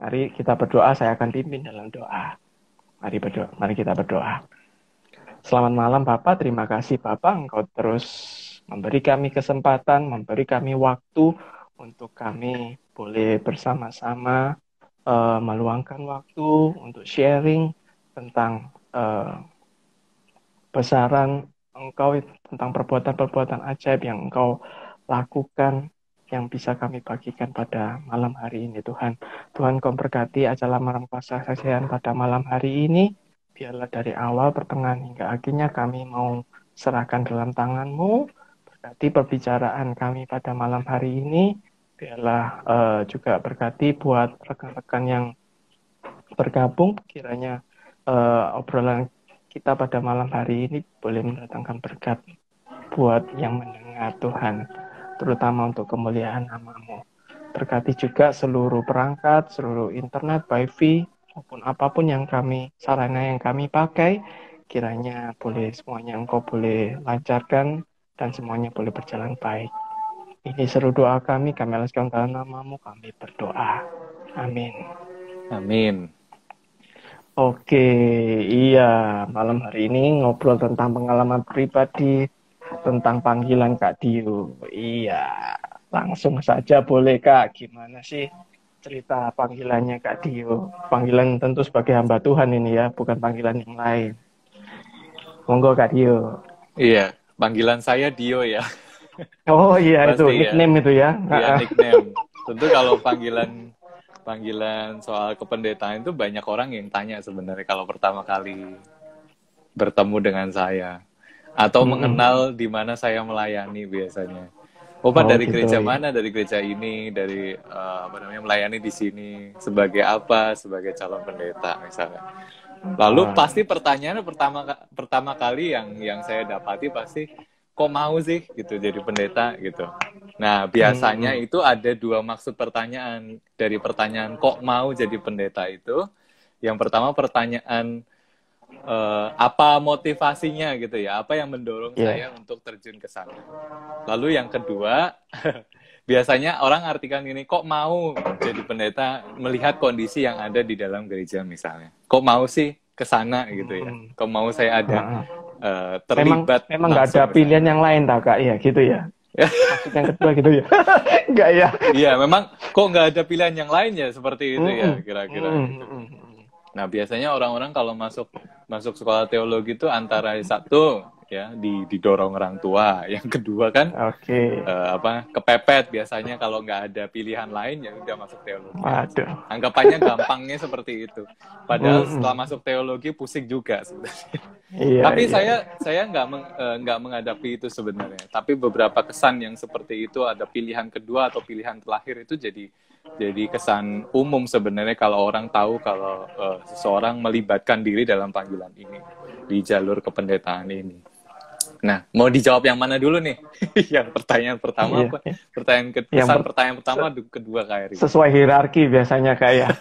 Mari kita berdoa, saya akan pimpin dalam doa. Mari kita berdoa. Selamat malam Bapak, terima kasih Bapak, Engkau terus memberi kami kesempatan, memberi kami waktu untuk kami boleh bersama-sama meluangkan waktu untuk sharing tentang besaran Engkau, tentang perbuatan-perbuatan ajaib yang Engkau lakukan, yang bisa kami bagikan pada malam hari ini Tuhan. Tuhan Kau berkati acara malam kuasa kesaksian pada malam hari ini. Biarlah dari awal, pertengahan hingga akhirnya kami mau serahkan dalam tangan-Mu. Berkati perbicaraan kami pada malam hari ini. Biarlah juga berkati buat rekan-rekan yang bergabung. Kiranya obrolan kita pada malam hari ini boleh mendatangkan berkat buat yang mendengar Tuhan, terutama untuk kemuliaan nama-Mu. Berkati juga seluruh perangkat, seluruh internet, wifi, maupun apapun yang sarana yang kami pakai, kiranya boleh semuanya Engkau boleh lancarkan dan semuanya boleh berjalan baik. Ini seru doa kami alaskan dalam nama-Mu, kami berdoa. Amin. Amin. Oke, iya, malam hari ini ngobrol tentang pengalaman pribadi, tentang panggilan Kak Dio. Iya, langsung saja boleh Kak, gimana sih cerita panggilannya Kak Dio? Panggilan tentu sebagai hamba Tuhan ini ya, bukan panggilan yang lain. Monggo Kak Dio. Iya, panggilan saya Dio ya. Oh iya, itu Pasti ya. nickname itu ya. Iya, nickname. Tentu kalau panggilan soal kependetaan itu banyak orang yang tanya sebenarnya kalau pertama kali bertemu dengan saya atau mengenal di mana saya melayani biasanya. Oh, Pak, dari gitu, gereja ya. mana? Dari gereja ini, dari melayani di sini sebagai apa? Sebagai calon pendeta misalnya. Lalu pasti pertanyaannya pertama kali yang saya dapati pasti, kok mau sih gitu jadi pendeta gitu. Nah, biasanya itu ada dua maksud pertanyaan. Dari pertanyaan kok mau jadi pendeta itu, yang pertama pertanyaan apa motivasinya gitu ya, apa yang mendorong saya untuk terjun ke sana. Lalu yang kedua, biasanya orang artikan ini, kok mau jadi pendeta melihat kondisi yang ada di dalam gereja misalnya. Kok mau sih ke sana gitu ya. Kok mau saya ada terlibat. Memang nggak ada pilihan yang lain tak Kak, ya gitu ya. Maksud yang kedua gitu ya. Enggak ya. Iya, memang kok nggak ada pilihan yang lain ya seperti itu ya kira-kira gitu. Nah, biasanya orang-orang kalau masuk sekolah teologi itu antara satu ya didorong orang tua, yang kedua kan kepepet biasanya kalau nggak ada pilihan lain ya udah masuk teologi. Anggapannya gampangnya seperti itu. Padahal setelah masuk teologi pusing juga sebenarnya. Tapi saya nggak menghadapi itu sebenarnya. Tapi beberapa kesan yang seperti itu, ada pilihan kedua atau pilihan terakhir itu jadi kesan umum sebenarnya kalau orang tahu kalau seseorang melibatkan diri dalam panggilan ini di jalur kependetaan ini. Nah, mau dijawab yang mana dulu nih? Yang pertanyaan pertama apa? Pertanyaan pertama kedua Kak Eri. Sesuai hierarki biasanya kayak.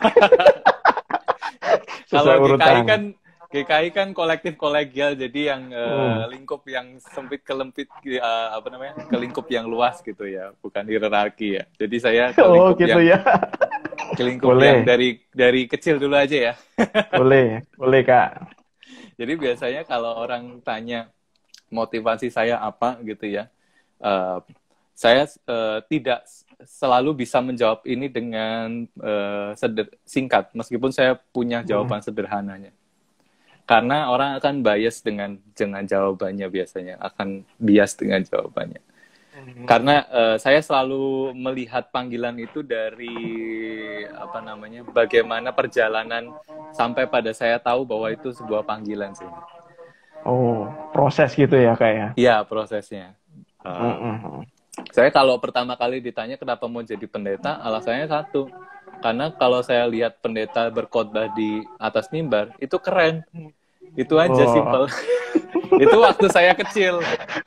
Kalau GKI kan kolektif kolegial, jadi yang lingkup yang sempit ke lingkup yang luas gitu ya, bukan hierarki ya. Jadi saya ke lingkup ke lingkup yang dari kecil dulu aja ya. Boleh Kak. Jadi biasanya kalau orang tanya motivasi saya apa gitu ya, saya tidak selalu bisa menjawab ini dengan singkat, meskipun saya punya jawaban sederhananya. Karena orang akan bias dengan jawabannya, biasanya akan bias dengan jawabannya. Karena saya selalu melihat panggilan itu dari bagaimana perjalanan sampai pada saya tahu bahwa itu sebuah panggilan sih. Oh, proses gitu ya Kak ya? Iya, prosesnya. Saya kalau pertama kali ditanya kenapa mau jadi pendeta, alasannya satu. Karena kalau saya lihat pendeta berkhotbah di atas mimbar, itu keren. Itu aja, simple. Itu waktu saya kecil.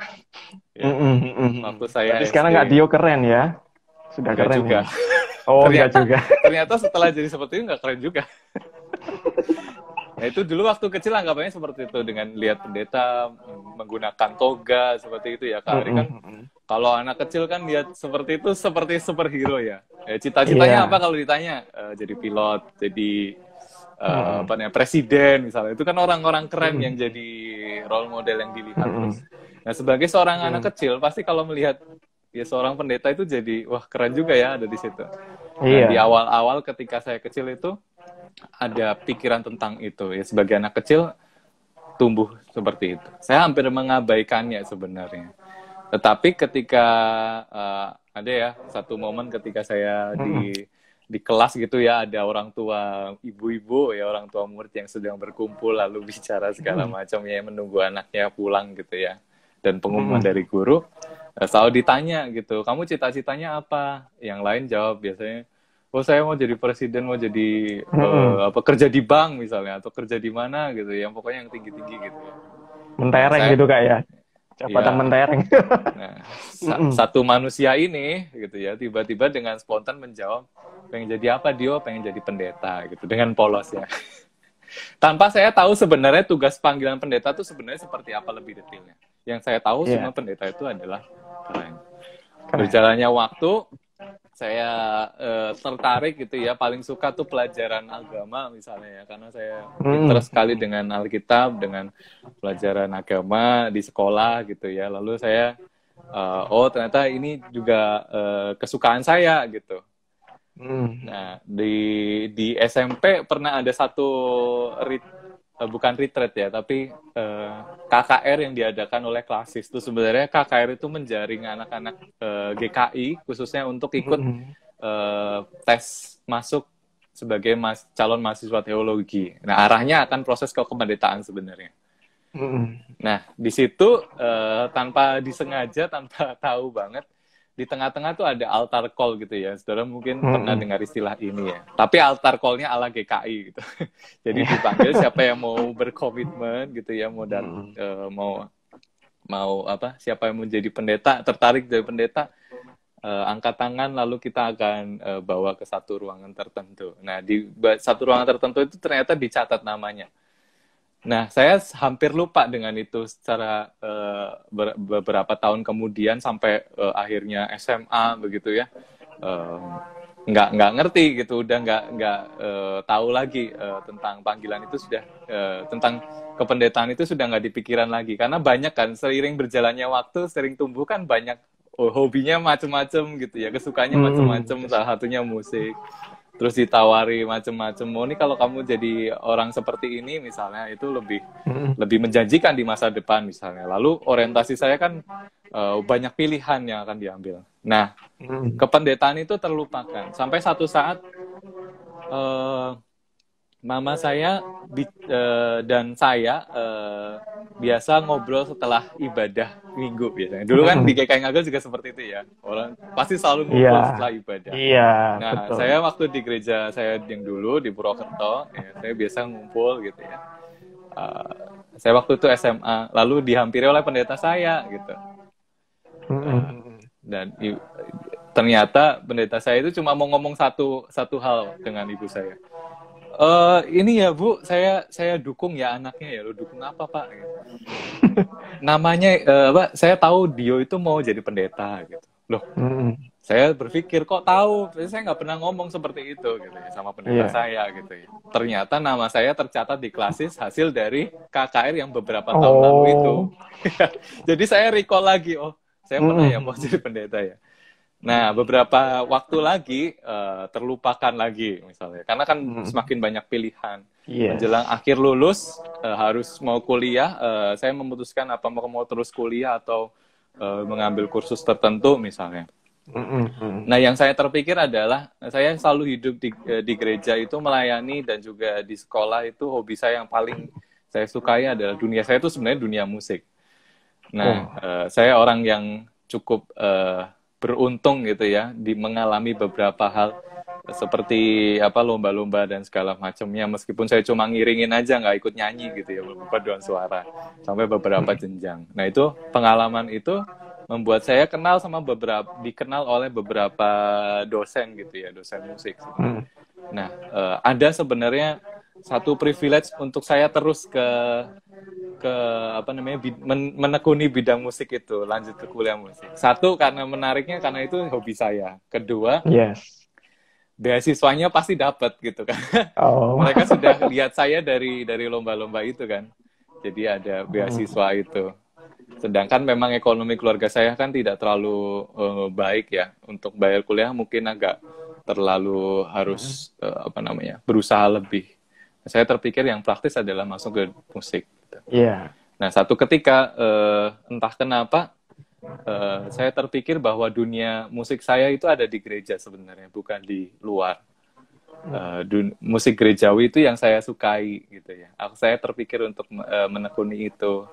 Waktu saya Tapi sekarang nggak Dio keren ya? Sudah enggak keren juga. Ya? Oh, enggak juga. Ternyata setelah jadi seperti itu nggak keren juga. Nah, itu dulu waktu kecil anggapannya seperti itu, dengan lihat pendeta menggunakan toga seperti itu ya Kak Ari kan. kalau anak kecil kan lihat seperti itu seperti superhero ya. Cita-citanya apa kalau ditanya? Jadi pilot, jadi apa namanya, presiden misalnya. Itu kan orang-orang keren yang jadi role model yang dilihat terus. Nah, sebagai seorang anak kecil pasti kalau melihat ya seorang pendeta itu jadi wah keren juga ya ada di situ. Nah, di awal-awal ketika saya kecil itu ada pikiran tentang itu ya, sebagai anak kecil tumbuh seperti itu. Saya hampir mengabaikannya sebenarnya. Tetapi ketika ada ya satu momen ketika saya di kelas gitu ya, ada orang tua ibu-ibu ya, orang tua murid yang sedang berkumpul lalu bicara segala macam ya, menunggu anaknya pulang gitu ya, dan pengumuman dari guru selalu ditanya gitu, kamu cita-citanya apa? Yang lain jawab biasanya, oh saya mau jadi presiden, mau jadi apa, kerja di bank misalnya, atau kerja di mana gitu, yang pokoknya yang tinggi-tinggi gitu ya. Mentereng gitu Kak ya, jabatan mentereng. Nah, satu manusia ini gitu ya, tiba-tiba dengan spontan menjawab, pengen jadi apa Dio? Pengen jadi pendeta gitu, dengan polos ya. Tanpa saya tahu sebenarnya tugas panggilan pendeta itu sebenarnya seperti apa lebih detailnya. Yang saya tahu cuma pendeta itu adalah keren. Berjalannya waktu, saya tertarik gitu ya, paling suka tuh pelajaran agama misalnya ya, karena saya interest sekali dengan Alkitab, dengan pelajaran agama di sekolah gitu ya. Lalu saya oh ternyata ini juga kesukaan saya gitu. Nah, di SMP pernah ada satu bukan retreat ya, tapi KKR yang diadakan oleh Klasis. Itu sebenarnya KKR itu menjaring anak-anak GKI khususnya untuk ikut tes masuk sebagai calon mahasiswa teologi. Nah, arahnya akan proses kependetaan sebenarnya. Nah, di situ tanpa disengaja, tanpa tahu banget, di tengah-tengah tuh ada altar call gitu ya. Saudara mungkin pernah dengar istilah ini ya. Tapi altar call-nya ala GKI gitu. Jadi dipanggil siapa yang mau berkomitmen gitu ya, mau apa? Siapa yang mau jadi pendeta, tertarik jadi pendeta, angkat tangan lalu kita akan bawa ke satu ruangan tertentu. Nah, di satu ruangan tertentu itu ternyata dicatat namanya. Nah, saya hampir lupa dengan itu secara beberapa tahun kemudian sampai akhirnya SMA begitu ya, nggak ngerti gitu, udah nggak tahu lagi tentang panggilan itu, sudah tentang kependetaan itu sudah nggak dipikiran lagi, karena banyak kan seiring berjalannya waktu, sering tumbuh kan banyak hobinya macem-macem gitu ya, kesukaannya macem-macem, salah satunya musik. Terus ditawari macam-macam, oh ini kalau kamu jadi orang seperti ini misalnya, itu lebih menjanjikan di masa depan misalnya. Lalu orientasi saya kan banyak pilihan yang akan diambil. Nah, kependetaan itu terlupakan sampai satu saat mama saya dan saya biasa ngobrol setelah ibadah minggu biasanya. Dulu kan di GKI Ngagel juga seperti itu ya. Orang pasti selalu ngobrol setelah ibadah. Nah, betul. Saya waktu di gereja saya yang dulu di Purwokerto, ya, saya biasa ngumpul gitu ya. Saya waktu itu SMA, lalu dihampiri oleh pendeta saya gitu. Dan ternyata pendeta saya itu cuma mau ngomong satu hal dengan ibu saya. Ini ya Bu, saya dukung ya anaknya ya. Lo dukung apa Pak? Gitu. Namanya saya tahu Dio itu mau jadi pendeta gitu. Loh, saya berpikir kok tahu? Saya nggak pernah ngomong seperti itu gitu ya sama pendeta saya gitu ya. Ternyata nama saya tercatat di Klasis hasil dari KKR yang beberapa tahun lalu itu. Jadi saya recall lagi, oh saya pernah ya mau jadi pendeta ya. Nah, beberapa waktu lagi terlupakan lagi misalnya, karena kan semakin banyak pilihan. Menjelang akhir lulus harus mau kuliah, saya memutuskan apa mau terus kuliah atau mengambil kursus tertentu misalnya. Nah, yang saya terpikir adalah saya selalu hidup di gereja itu melayani, dan juga di sekolah itu hobi saya yang paling saya sukai adalah dunia saya itu sebenarnya dunia musik. Nah, saya orang yang cukup beruntung gitu ya, mengalami beberapa hal seperti lomba-lomba dan segala macamnya, meskipun saya cuma ngiringin aja, nggak ikut nyanyi gitu ya, paduan suara sampai beberapa jenjang. Nah, itu pengalaman itu membuat saya dikenal oleh beberapa dosen gitu ya, dosen musik. Nah, ada sebenarnya satu privilege untuk saya terus ke ke menekuni bidang musik itu, lanjut ke kuliah musik. Satu, karena menariknya karena itu hobi saya. Kedua, Yes. beasiswanya pasti dapat gitu kan. Oh. Mereka sudah lihat saya dari lomba-lomba itu kan. Jadi ada beasiswa itu. Sedangkan memang ekonomi keluarga saya kan tidak terlalu baik ya. Untuk bayar kuliah mungkin agak terlalu harus berusaha lebih. Saya terpikir yang praktis adalah masuk ke musik. Iya. Yeah. Nah, satu ketika entah kenapa saya terpikir bahwa dunia musik saya itu ada di gereja sebenarnya, bukan di luar. Musik gerejawi itu yang saya sukai gitu ya. Saya terpikir untuk menekuni itu.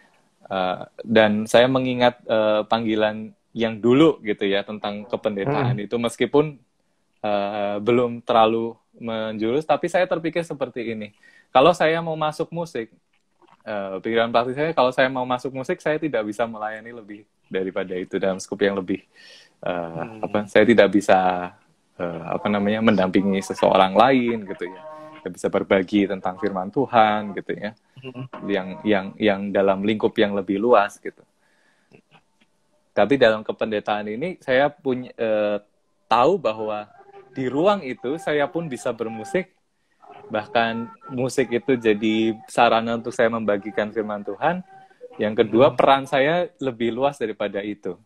Dan saya mengingat panggilan yang dulu gitu ya tentang kependetaan itu, meskipun belum terlalu menjurus, tapi saya terpikir seperti ini. Kalau saya mau masuk musik, pikiran praktis saya, kalau saya mau masuk musik, saya tidak bisa melayani lebih daripada itu dalam skup yang lebih saya tidak bisa mendampingi seseorang lain gitu ya. Saya bisa berbagi tentang firman Tuhan gitu ya. Yang dalam lingkup yang lebih luas gitu. Tapi dalam kependetaan ini saya punya tahu bahwa di ruang itu saya pun bisa bermusik. Bahkan musik itu jadi sarana untuk saya membagikan firman Tuhan. Yang kedua, peran saya lebih luas daripada itu.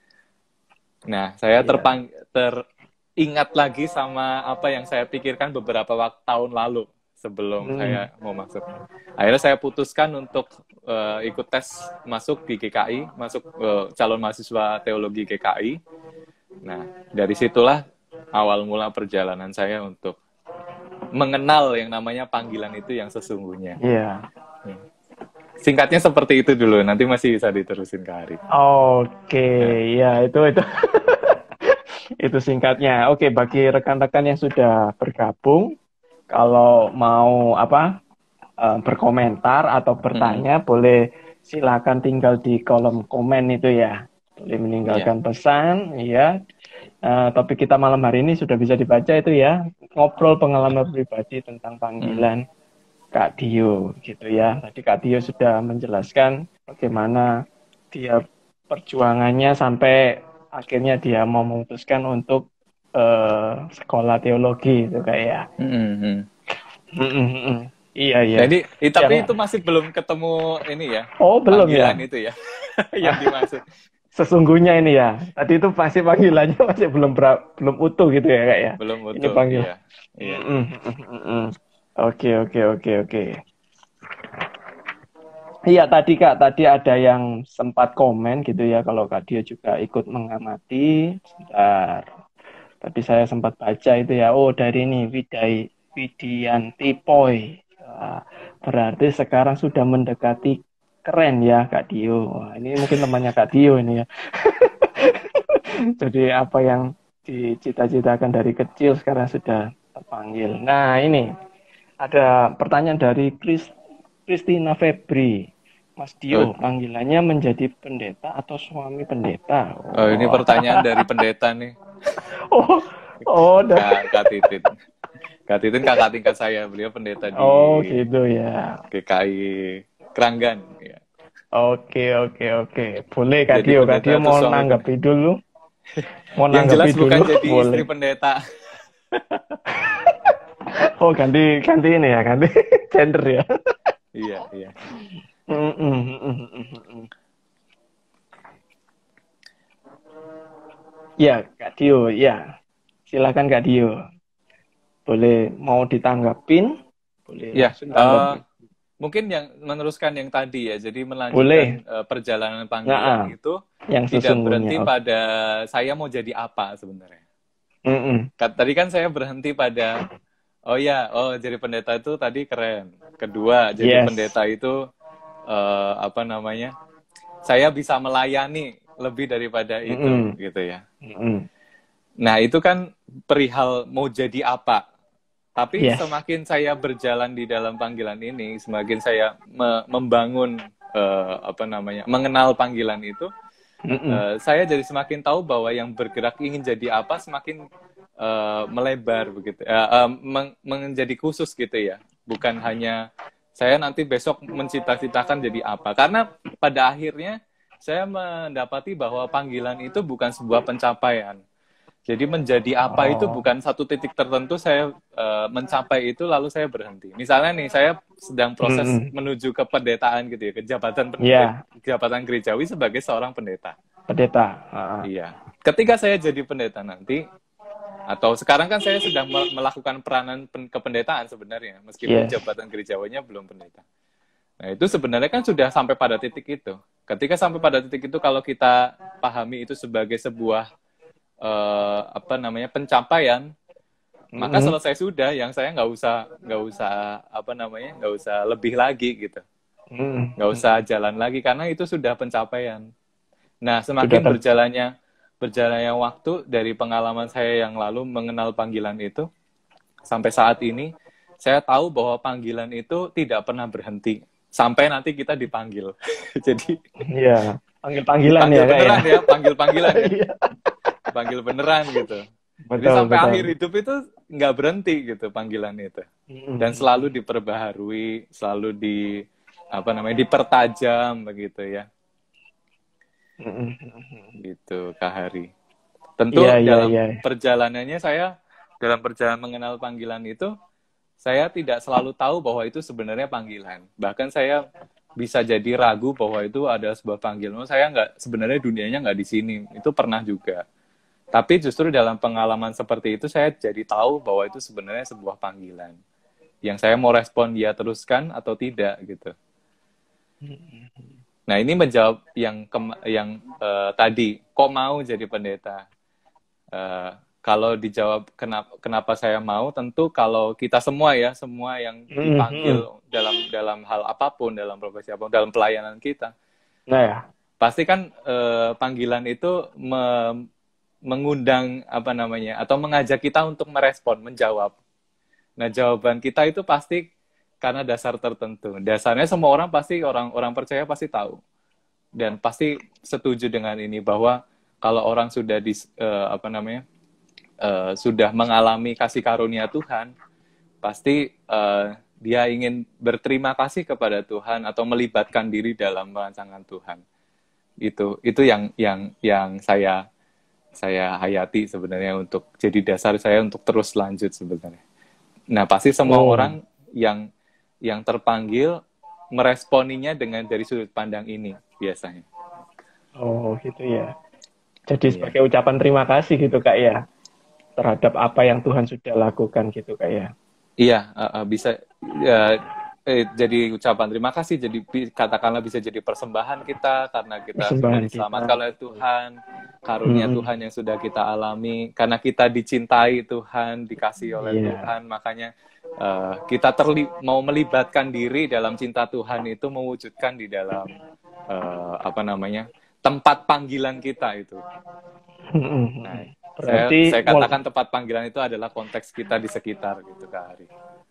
Nah, saya teringat lagi sama apa yang saya pikirkan beberapa tahun lalu sebelum saya mau masuk. Akhirnya saya putuskan untuk ikut tes masuk di GKI, masuk calon mahasiswa teologi GKI. Nah, dari situlah awal mula perjalanan saya untuk mengenal yang namanya panggilan itu yang sesungguhnya. Iya. Singkatnya seperti itu dulu, nanti masih bisa diterusin ke Ari. Oke, ya itu itu singkatnya. Oke, bagi rekan-rekan yang sudah bergabung, kalau mau berkomentar atau bertanya, boleh silakan tinggal di kolom komen itu ya. Boleh meninggalkan pesan, ya. Topik kita malam hari ini sudah bisa dibaca itu ya, ngobrol pengalaman pribadi tentang panggilan Kak Dio gitu ya. Tadi Kak Dio sudah menjelaskan bagaimana dia perjuangannya sampai akhirnya dia mau memutuskan untuk sekolah teologi itu kayak. Iya. Jadi tapi itu masih belum ketemu ini ya. Oh belum ya. Itu ya yang dimaksud. Sesungguhnya ini ya. Tadi itu masih panggilannya masih belum utuh gitu ya Kak ya. Belum utuh. Ini panggil. Iya. Oke. Iya tadi Kak, tadi ada yang sempat komen gitu ya kalau Kak Dio juga ikut mengamati. Sebentar. Tadi saya sempat baca itu ya. Oh dari ini Widianti Poi. Berarti sekarang sudah mendekati keren ya Kak Dio. Wah, ini mungkin temannya Kak Dio ini ya. Jadi apa yang dicita-citakan dari kecil sekarang sudah terpanggil. Nah ini ada pertanyaan dari Christina Febri. Mas Dio, panggilannya menjadi pendeta atau suami pendeta? Oh, ini pertanyaan dari pendeta nih. Kak Titin. Kak Titin kakak tingkat saya, beliau pendeta di gitu ya. GKI Keranggan ya. Oke. Boleh Kak Dio mau nanggapi dulu. Yang jelas bukan jadi istri pendeta. Oh, ganti ini ya, ganti gender ya. Iya. Ya, Kak Dio, ya. Silakan Kak Dio. Boleh mau ditanggapin? Boleh. Ya, mungkin yang meneruskan yang tadi ya, jadi melanjutkan perjalanan panggilan itu yang tidak berhenti pada saya mau jadi apa sebenarnya. Tadi kan saya berhenti pada jadi pendeta itu tadi keren. Kedua, jadi pendeta itu saya bisa melayani lebih daripada itu gitu ya. Nah, itu kan perihal mau jadi apa. Tapi semakin saya berjalan di dalam panggilan ini, semakin saya membangun mengenal panggilan itu, saya jadi semakin tahu bahwa yang bergerak ingin jadi apa semakin melebar begitu, menjadi khusus gitu ya. Bukan hanya saya nanti besok mencita-citakan jadi apa. Karena pada akhirnya saya mendapati bahwa panggilan itu bukan sebuah pencapaian. Jadi menjadi apa itu bukan satu titik tertentu saya mencapai itu lalu saya berhenti. Misalnya nih saya sedang proses menuju ke pendetaan gitu ya, ke jabatan gerejawi sebagai seorang pendeta. Pendeta. Iya. Ketika saya jadi pendeta nanti, atau sekarang kan saya sedang melakukan peranan kependetaan sebenarnya, meskipun jabatan gerejawinya belum pendeta. Nah itu sebenarnya kan sudah sampai pada titik itu. Ketika sampai pada titik itu, kalau kita pahami itu sebagai sebuah pencapaian, maka selesai sudah. Yang saya nggak usah lebih lagi gitu, nggak usah jalan lagi karena itu sudah pencapaian. Nah semakin berjalannya waktu dari pengalaman saya yang lalu mengenal panggilan itu sampai saat ini, saya tahu bahwa panggilan itu tidak pernah berhenti sampai nanti kita dipanggil. Jadi panggil-panggilan ya beneran ya, panggil-panggilan ya. Panggil beneran gitu. Jadi sampai akhir hidup itu nggak berhenti gitu panggilan itu. Dan selalu diperbaharui, selalu dipertajam begitu ya. Gitu Kak Hari. Tentu dalam perjalanannya dalam perjalanan mengenal panggilan itu, saya tidak selalu tahu bahwa itu sebenarnya panggilan. Bahkan saya bisa jadi ragu bahwa itu ada sebuah panggilan. Sebenarnya dunianya nggak di sini. Itu pernah juga. Tapi justru dalam pengalaman seperti itu, saya jadi tahu bahwa itu sebenarnya sebuah panggilan. Yang saya mau respon dia teruskan atau tidak gitu. Nah ini menjawab yang tadi, kok mau jadi pendeta? Kalau dijawab kenapa saya mau, tentu kalau kita semua yang dipanggil dalam hal apapun, dalam profesi apapun, dalam pelayanan kita, pasti kan panggilan itu mengundang atau mengajak kita untuk merespon, menjawab. Nah jawaban kita itu pasti karena dasar tertentu. Dasarnya semua orang percaya pasti tahu dan pasti setuju dengan ini, bahwa kalau orang sudah sudah mengalami kasih karunia Tuhan, pasti dia ingin berterima kasih kepada Tuhan atau melibatkan diri dalam rancangan Tuhan. Itu yang saya hayati sebenarnya, untuk jadi dasar saya untuk terus lanjut sebenarnya. Nah pasti semua orang yang terpanggil meresponinya dari sudut pandang ini biasanya. Oh gitu ya. Jadi sebagai ucapan terima kasih gitu Kak ya, terhadap apa yang Tuhan sudah lakukan gitu Kak ya. Iya, bisa jadi ucapan terima kasih, jadi katakanlah bisa jadi persembahan kita karena kita sudah diselamatkan oleh Tuhan, karunia Tuhan yang sudah kita alami, karena kita dicintai Tuhan, dikasihi oleh Tuhan, makanya kita mau melibatkan diri dalam cinta Tuhan itu, mewujudkan di dalam tempat panggilan kita itu. Nah, saya katakan tempat panggilan itu adalah konteks kita di sekitar gitu Kak Hari.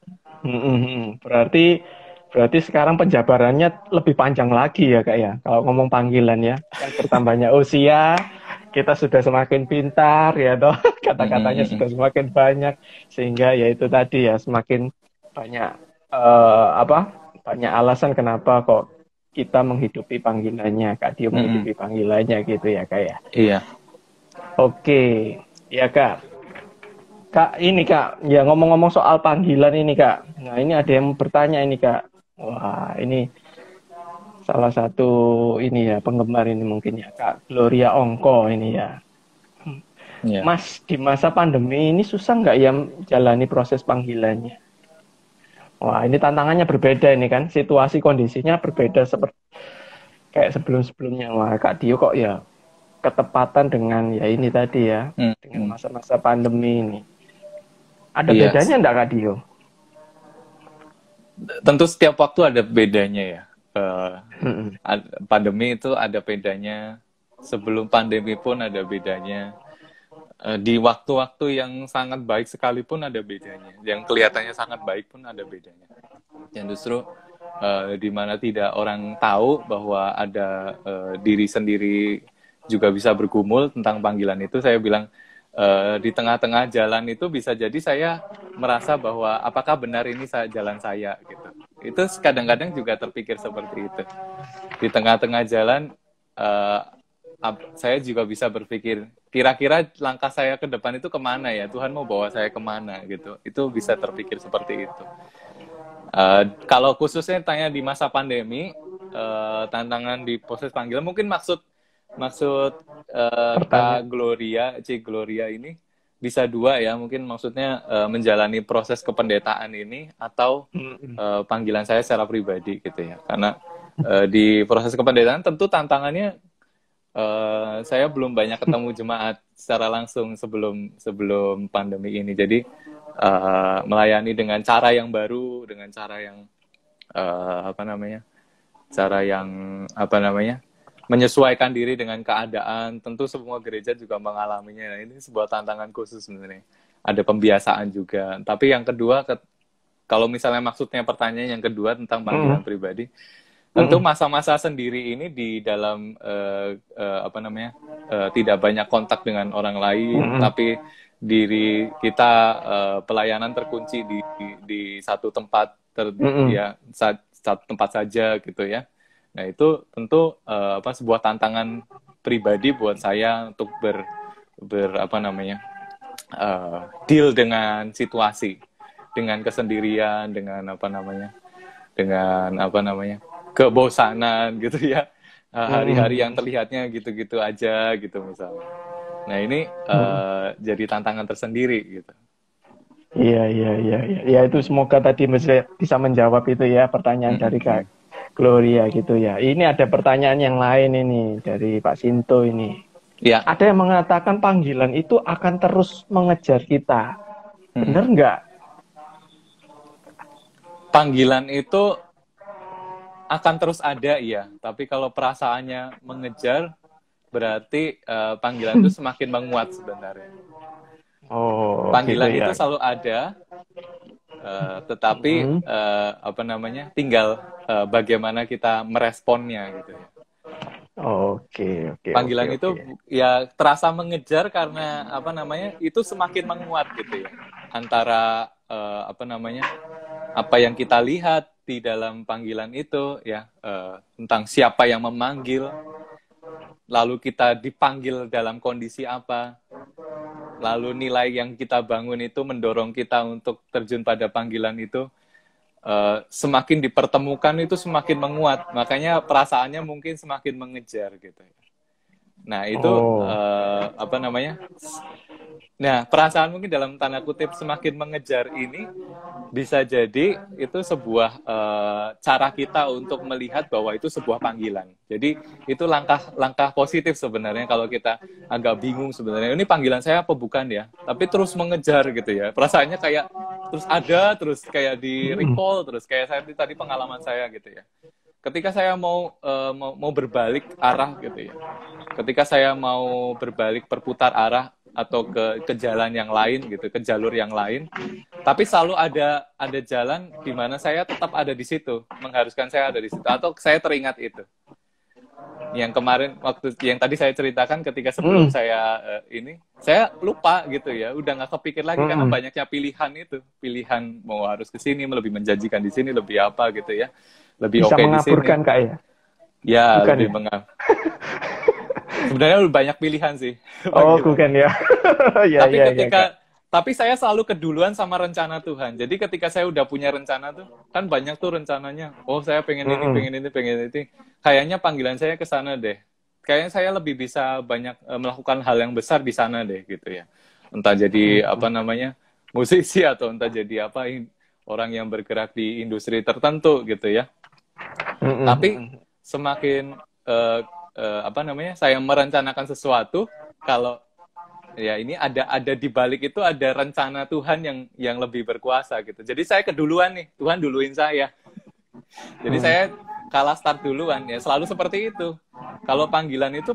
Berarti sekarang penjabarannya lebih panjang lagi ya Kak ya. Kalau ngomong panggilan ya, kan bertambahnya usia, kita sudah semakin pintar ya toh, kata-katanya sudah semakin banyak, sehingga ya itu tadi ya, semakin banyak banyak alasan kenapa kok kita menghidupi panggilannya, Kak Dio menghidupi panggilannya gitu ya Kak ya. Iya. Oke, ya Kak. Kak, ini Kak, ya ngomong-ngomong soal panggilan ini Kak. Nah ini ada yang bertanya ini Kak. Wah ini salah satu ini ya penggemar ini mungkin ya Kak Gloria Ongko ini ya. Mas, di masa pandemi ini susah nggak ya jalani proses panggilannya? Wah ini tantangannya berbeda ini kan, situasi kondisinya berbeda seperti kayak sebelum-sebelumnya. Wah Kak Dio kok ya ketepatan dengan ya ini tadi ya, dengan masa-masa pandemi ini. Ada bedanya enggak Kak Dio? Tentu setiap waktu ada bedanya ya. Pandemi itu ada bedanya, sebelum pandemi pun ada bedanya. Di waktu-waktu yang sangat baik sekalipun ada bedanya. Yang kelihatannya sangat baik pun ada bedanya. Yang justru di mana tidak orang tahu bahwa ada diri sendiri juga bisa bergumul tentang panggilan itu. Saya bilang di tengah-tengah jalan itu bisa jadi saya merasa bahwa apakah benar ini jalan saya gitu. Itu kadang-kadang juga terpikir seperti itu. Di tengah-tengah jalan, saya juga bisa berpikir, kira-kira langkah saya ke depan itu kemana ya? Tuhan mau bawa saya kemana gitu? Itu bisa terpikir seperti itu. Kalau khususnya tanya di masa pandemi, tantangan di proses panggilan, mungkin maksud Kak Gloria ini bisa dua ya, mungkin maksudnya menjalani proses kependetaan ini atau panggilan saya secara pribadi gitu ya. Karena di proses kependetaan tentu tantangannya saya belum banyak ketemu jemaat secara langsung sebelum pandemi ini. Jadi melayani dengan cara yang baru, dengan cara yang menyesuaikan diri dengan keadaan. Tentu semua gereja juga mengalaminya. Nah, ini sebuah tantangan khusus sebenarnya. Ada pembiasaan juga. Tapi yang kedua, kalau misalnya maksudnya pertanyaan yang kedua tentang panggilan pribadi, tentu masa-masa sendiri ini di dalam tidak banyak kontak dengan orang lain, tapi diri kita pelayanan terkunci di satu tempat satu tempat saja gitu ya. Nah, itu tentu sebuah tantangan pribadi buat saya untuk deal dengan situasi, dengan kesendirian, dengan kebosanan gitu ya. Hari-hari yang terlihatnya gitu-gitu aja gitu misalnya. Nah, ini jadi tantangan tersendiri gitu. Iya. Ya, itu semoga tadi bisa menjawab itu ya pertanyaan dari Kak Gloria gitu ya. Ini ada pertanyaan yang lain ini dari Pak Sinto ini. Ya. Ada yang mengatakan panggilan itu akan terus mengejar kita. Benar nggak? Panggilan itu akan terus ada, iya. Tapi kalau perasaannya mengejar, berarti panggilan itu semakin menguat sebenarnya. Panggilan gitu ya. Itu selalu ada, tetapi tinggal bagaimana kita meresponnya gitu ya. Oke. Panggilan itu ya terasa mengejar karena itu semakin menguat gitu ya. Antara apa yang kita lihat di dalam panggilan itu ya, tentang siapa yang memanggil, lalu kita dipanggil dalam kondisi apa, lalu nilai yang kita bangun itu mendorong kita untuk terjun pada panggilan itu, semakin dipertemukan itu semakin menguat, makanya perasaannya mungkin semakin mengejar gitu. Nah itu nah perasaan mungkin dalam tanda kutip semakin mengejar ini bisa jadi itu sebuah cara kita untuk melihat bahwa itu sebuah panggilan. Jadi itu langkah positif sebenarnya kalau kita agak bingung sebenarnya ini panggilan saya apa bukan ya, tapi terus mengejar gitu ya, perasaannya kayak terus kayak di recall terus, kayak saya tadi pengalaman saya gitu ya. Ketika saya mau berbalik arah gitu ya, ketika saya mau berbalik perputar arah atau ke jalan yang lain gitu, ke jalur yang lain, tapi selalu ada jalan di mana saya tetap ada di situ, mengharuskan saya ada di situ, atau saya teringat itu. Yang kemarin waktu yang tadi saya ceritakan ketika sebelum saya saya lupa gitu ya, udah nggak kepikir lagi karena banyaknya pilihan mau harus ke sini, lebih menjanjikan di sini, lebih apa gitu ya, lebih oke di sini. Bisa mengaburkan Kak ya? Ya, bukan lebih sebenarnya lebih banyak pilihan sih. Bukan ya. Tapi tapi saya selalu keduluan sama rencana Tuhan. Jadi ketika saya udah punya rencana tuh, kan banyak tuh rencananya. Oh, saya pengen ini, pengen ini. Kayaknya panggilan saya ke sana deh. Kayaknya saya lebih bisa banyak melakukan hal yang besar di sana deh gitu ya. Entah jadi musisi atau entah jadi orang yang bergerak di industri tertentu gitu ya. Tapi semakin saya merencanakan sesuatu, kalau ya ini ada di balik itu ada rencana Tuhan yang lebih berkuasa gitu. Jadi saya keduluan nih, Tuhan duluin saya. Jadi saya kalah start duluan ya, selalu seperti itu. Kalau panggilan itu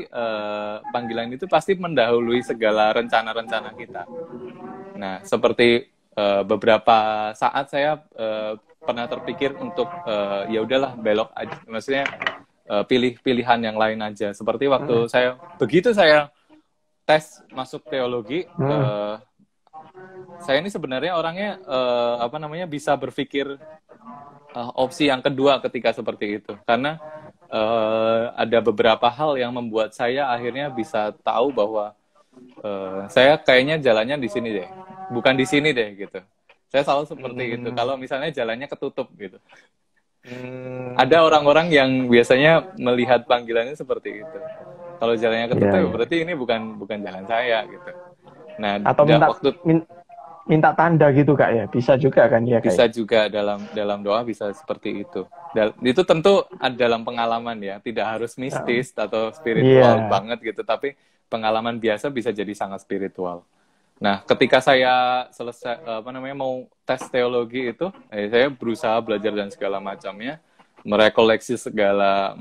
pasti mendahului segala rencana-rencana kita. Nah, seperti beberapa saat saya pernah terpikir untuk ya udahlah belok aja, maksudnya pilih pilihan yang lain aja. Seperti waktu begitu saya tes masuk teologi, saya ini sebenarnya orangnya bisa berpikir opsi yang kedua ketika seperti itu, karena ada beberapa hal yang membuat saya akhirnya bisa tahu bahwa saya kayaknya jalannya di sini deh, bukan di sini deh gitu. Saya selalu seperti itu. Kalau misalnya jalannya ketutup gitu. Ada orang-orang yang biasanya melihat panggilannya seperti itu. Kalau jalannya ketutup, ya berarti ini bukan jalan saya gitu. Nah, atau minta tanda gitu Kak ya, bisa juga kan ya? Bisa juga dalam doa bisa seperti itu. Itu tentu dalam pengalaman ya, tidak harus mistis atau spiritual banget gitu, tapi pengalaman biasa bisa jadi sangat spiritual. Nah, ketika saya selesai mau tes teologi itu, saya berusaha belajar dan segala macamnya, merekoleksi segala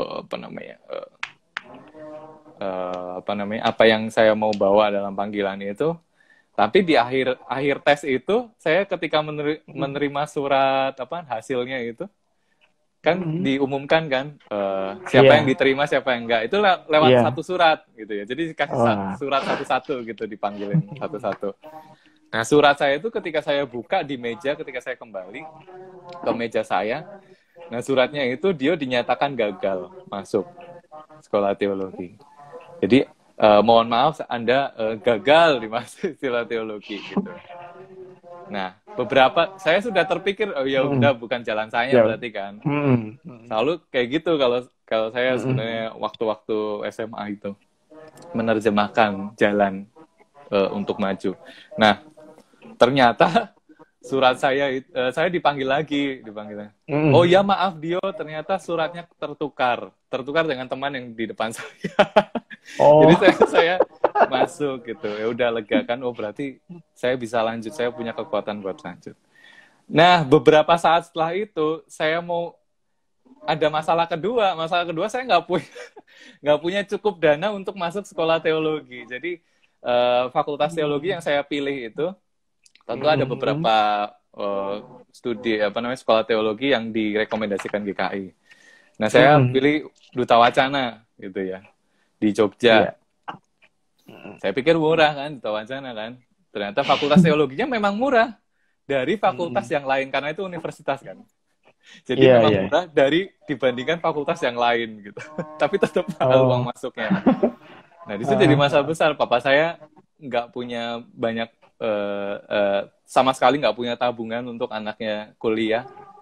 apa yang saya mau bawa dalam panggilan itu. Tapi di akhir tes itu, saya ketika menerima surat hasilnya itu, kan diumumkan kan siapa yang diterima, siapa yang enggak. Itu lewat satu surat gitu ya. Jadi dikasih surat satu-satu gitu, dipanggilin satu-satu. Nah, surat saya itu ketika saya buka di meja, ketika saya kembali ke meja saya, nah suratnya itu dia dinyatakan gagal masuk sekolah teologi. Jadi mohon maaf, Anda gagal di masuk istilah teologi gitu. Nah, saya sudah terpikir, ya udah bukan jalan saya berarti kan. Selalu kayak gitu kalau saya sebenarnya waktu-waktu SMA itu menerjemahkan jalan untuk maju. Nah, ternyata surat saya dipanggil lagi. Oh ya, maaf Dio, ternyata suratnya tertukar dengan teman yang di depan saya. Jadi saya masuk gitu, ya udah lega kan, oh berarti saya bisa lanjut, saya punya kekuatan buat lanjut. Nah, beberapa saat setelah itu saya mau ada masalah kedua saya nggak punya cukup dana untuk masuk sekolah teologi. Jadi fakultas teologi yang saya pilih itu tentu ada beberapa studi sekolah teologi yang direkomendasikan GKI. Nah, saya pilih Duta Wacana gitu ya, di Jogja. Saya pikir murah kan, Duta Wacana kan. Ternyata fakultas teologinya memang murah dari fakultas yang lain, karena itu universitas kan. Jadi memang murah dibandingkan fakultas yang lain gitu. Tapi tetap mahal uang masuknya. Nah, di situ jadi masalah besar. Papa saya nggak punya banyak, sama sekali nggak punya tabungan untuk anaknya kuliah.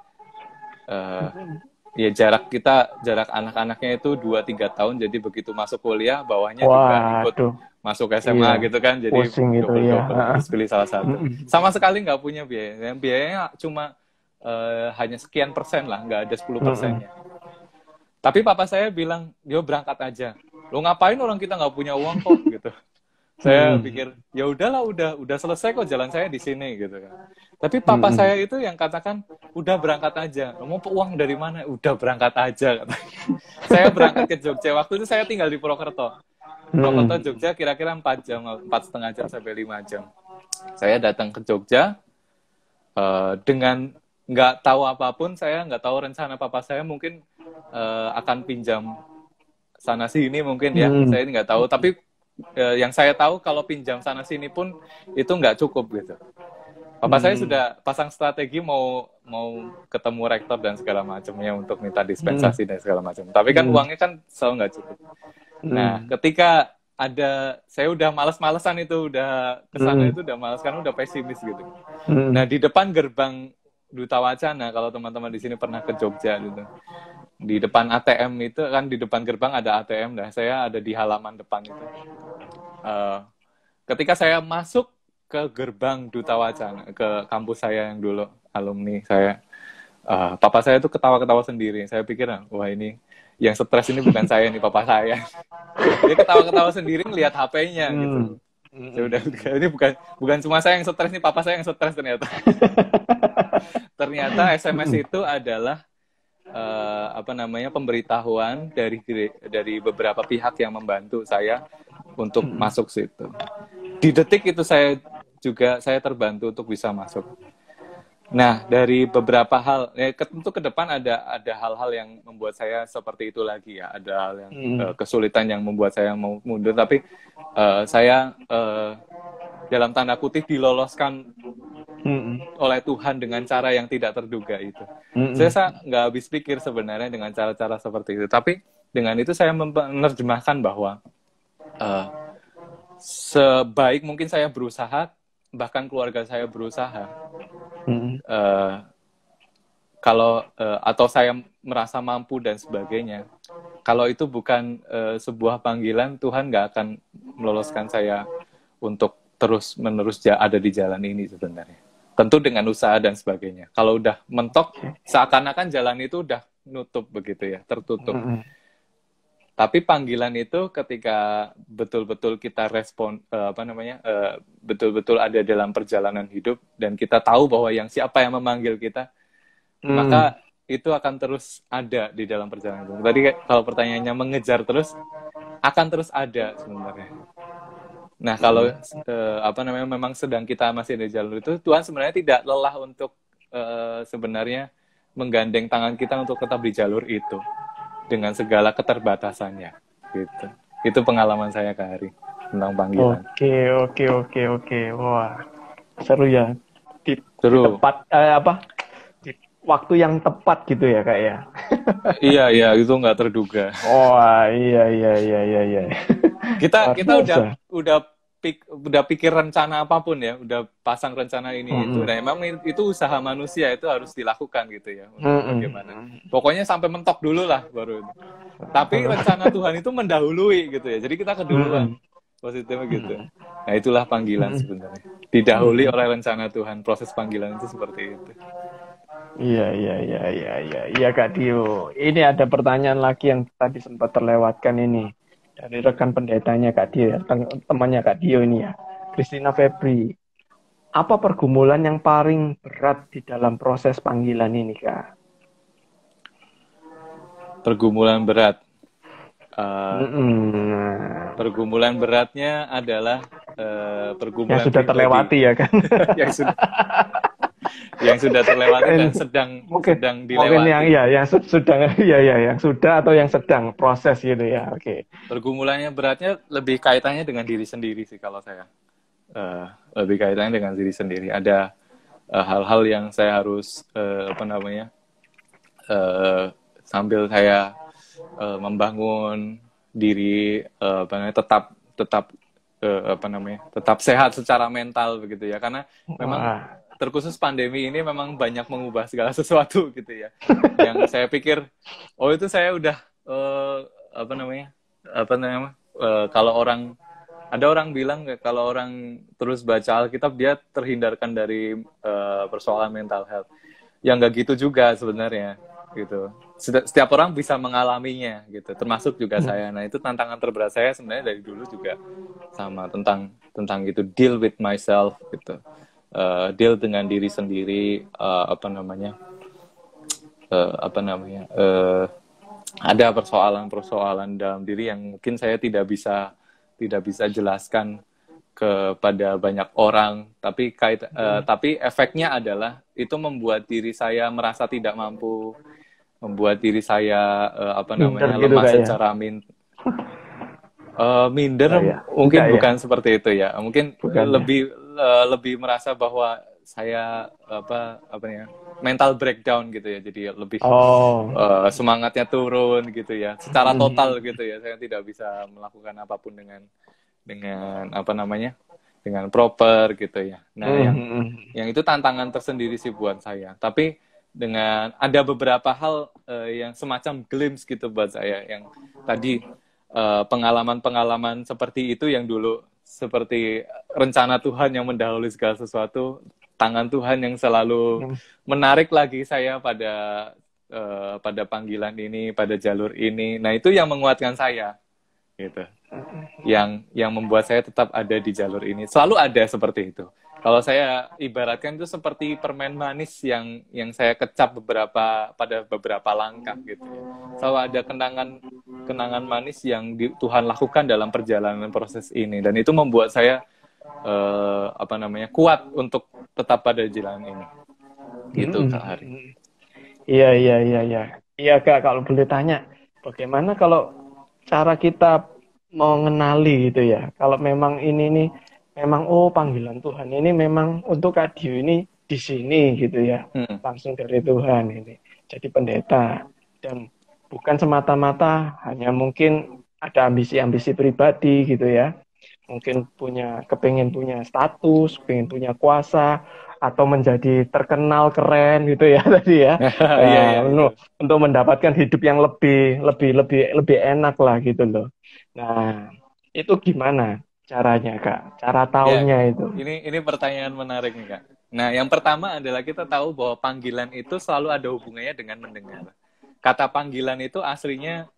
Ya jarak anak-anaknya itu 2-3 tahun, jadi begitu masuk kuliah bawahnya juga ikut masuk SMA gitu kan, jadi double harus pilih salah satu. Sama sekali nggak punya biaya, biayanya cuma hanya sekian persen lah, nggak ada 10%-nya. Tapi papa saya bilang, yo berangkat aja, lo ngapain, orang kita nggak punya uang kok gitu. Saya pikir, ya udahlah, udah selesai kok jalan saya di sini gitu kan. Tapi papa saya itu yang katakan, udah berangkat aja. Mau uang dari mana? Udah berangkat aja. Saya berangkat ke Jogja. Waktu itu saya tinggal di Purwokerto. Purwokerto, Jogja kira-kira 4 jam, 4,5 jam sampai 5 jam. Saya datang ke Jogja dengan nggak tahu apapun. Saya nggak tahu rencana papa saya, mungkin akan pinjam sana sini mungkin ya. Saya nggak tahu. Tapi yang saya tahu kalau pinjam sana sini pun itu nggak cukup gitu. Papa saya sudah pasang strategi mau ketemu rektor dan segala macamnya untuk minta dispensasi dan segala macam. Tapi kan uangnya kan selalu nggak cukup. Nah, ketika saya udah males-malesan itu, udah kesana itu udah males, kan udah pesimis gitu. Nah, di depan gerbang Duta Wacana, kalau teman-teman di sini pernah ke Jogja gitu, di depan ATM itu kan, di depan gerbang ada ATM. Nah, saya ada di halaman depan itu. Ketika saya masuk ke gerbang Duta Wacana, ke kampus saya yang dulu alumni saya, papa saya tuh ketawa-ketawa sendiri. Saya pikir, wah ini yang stres ini bukan saya nih, papa saya. Dia ketawa-ketawa sendiri ngelihat HP-nya gitu. Udah, ini bukan cuma saya yang stres nih, papa saya yang stres ternyata. Ternyata SMS itu adalah pemberitahuan dari beberapa pihak yang membantu saya untuk masuk situ. Di detik itu saya terbantu untuk bisa masuk. Nah, dari beberapa hal, tentu ke depan ada hal-hal yang membuat saya seperti itu lagi ya. Ada hal yang kesulitan yang membuat saya mau mundur, tapi saya dalam tanda kutip diloloskan oleh Tuhan dengan cara yang tidak terduga itu. Saya nggak habis pikir sebenarnya dengan cara-cara seperti itu. Tapi dengan itu saya menerjemahkan bahwa sebaik mungkin saya berusaha, bahkan keluarga saya berusaha, kalau atau saya merasa mampu dan sebagainya, kalau itu bukan sebuah panggilan, Tuhan nggak akan meloloskan saya untuk terus-menerus ada di jalan ini sebenarnya. Tentu dengan usaha dan sebagainya. Kalau udah mentok, seakan-akan jalan itu udah nutup begitu ya, tertutup. Tapi panggilan itu ketika betul-betul kita respon, betul-betul ada dalam perjalanan hidup, dan kita tahu bahwa siapa yang memanggil kita, maka itu akan terus ada di dalam perjalanan itu. Tadi kalau pertanyaannya mengejar terus, akan terus ada sebenarnya. Nah, kalau memang sedang kita masih di jalur itu, Tuhan sebenarnya tidak lelah untuk sebenarnya menggandeng tangan kita untuk tetap di jalur itu dengan segala keterbatasannya. Gitu. Itu pengalaman saya Kak Hari tentang panggilan. Oke. Wah, seru ya. Seru. Di waktu yang tepat gitu ya Kak ya. Iya, itu nggak terduga. Iya. Kita udah pikir rencana apapun ya, udah pasang rencana ini itu. Nah, memang itu usaha manusia, itu harus dilakukan gitu ya. Bagaimana? Pokoknya sampai mentok dulu lah baru. Tapi rencana Tuhan itu mendahului gitu ya. Jadi kita keduluan. Positifnya gitu. Nah, itulah panggilan sebenarnya. Didahului oleh rencana Tuhan. Proses panggilan itu seperti itu. Iya Kak Dio. Ini ada pertanyaan lagi yang tadi sempat terlewatkan ini dari rekan pendetanya Kak Dio, temannya Kak Dio ini ya, Christina Febri. Apa pergumulan yang paling berat di dalam proses panggilan ini Kak? Pergumulan berat. Pergumulan beratnya adalah pergumulan yang sudah terlewati ya kan? yang sudah terlewati dan sedang dilewati. Mungkin yang sudah atau yang sedang proses gitu ya. Oke. Pergumulannya beratnya lebih kaitannya dengan diri sendiri sih kalau saya. Lebih kaitannya dengan diri sendiri. Ada hal-hal yang saya harus sambil saya membangun diri tetap sehat secara mental begitu ya, karena memang terkhusus pandemi ini memang banyak mengubah segala sesuatu gitu ya. Yang saya pikir itu saya udah kalau ada orang bilang kalau orang terus baca Alkitab dia terhindarkan dari persoalan mental health. Yang nggak gitu juga sebenarnya gitu. Setiap orang bisa mengalaminya gitu, termasuk juga saya. Nah, itu tantangan terberat saya sebenarnya dari dulu juga sama, tentang gitu, deal with myself gitu. Deal dengan diri sendiri, ada persoalan dalam diri yang mungkin saya tidak bisa jelaskan kepada banyak orang, tapi efeknya adalah itu membuat diri saya merasa tidak mampu, membuat diri saya lemah secara minder. Mungkin bukan seperti itu ya, mungkin lebih merasa bahwa saya mental breakdown gitu ya, jadi lebih semangatnya turun gitu ya, secara total gitu ya. Saya tidak bisa melakukan apapun dengan dengan proper gitu ya. Nah, yang itu tantangan tersendiri sih buat saya. Tapi dengan ada beberapa hal yang semacam glimpse gitu buat saya, yang tadi pengalaman-pengalaman seperti itu yang dulu seperti rencana Tuhan yang mendahului segala sesuatu, tangan Tuhan yang selalu menarik lagi saya pada panggilan ini, pada jalur ini. Nah, itu yang menguatkan saya gitu. Yang membuat saya tetap ada di jalur ini. Selalu ada seperti itu. Kalau saya ibaratkan itu seperti permen manis yang saya kecap pada beberapa langkah gitu ya. Selalu ada kenangan manis yang Tuhan lakukan dalam perjalanan proses ini, dan itu membuat saya kuat untuk tetap pada jalan ini. Gitu Kak Hari. Iya. Iya Kak, kalau boleh tanya, bagaimana kalau cara kita mengenali gitu ya, kalau memang ini nih memang panggilan Tuhan ini memang untuk Kak Dio ini di sini gitu ya, langsung dari Tuhan ini. Jadi pendeta, dan bukan semata-mata hanya mungkin ada ambisi-ambisi pribadi gitu ya. Mungkin kepengen punya status, pengen punya kuasa, atau menjadi terkenal keren gitu ya tadi ya. Iya, iya, itu. Untuk mendapatkan hidup yang lebih enak lah gitu loh. Nah, itu gimana caranya, Kak? Cara Ya, taunya itu. ini pertanyaan menarik nih, Kak. Nah, yang pertama adalah kita tahu bahwa panggilan itu selalu ada hubungannya dengan mendengar. Kata panggilan itu aslinya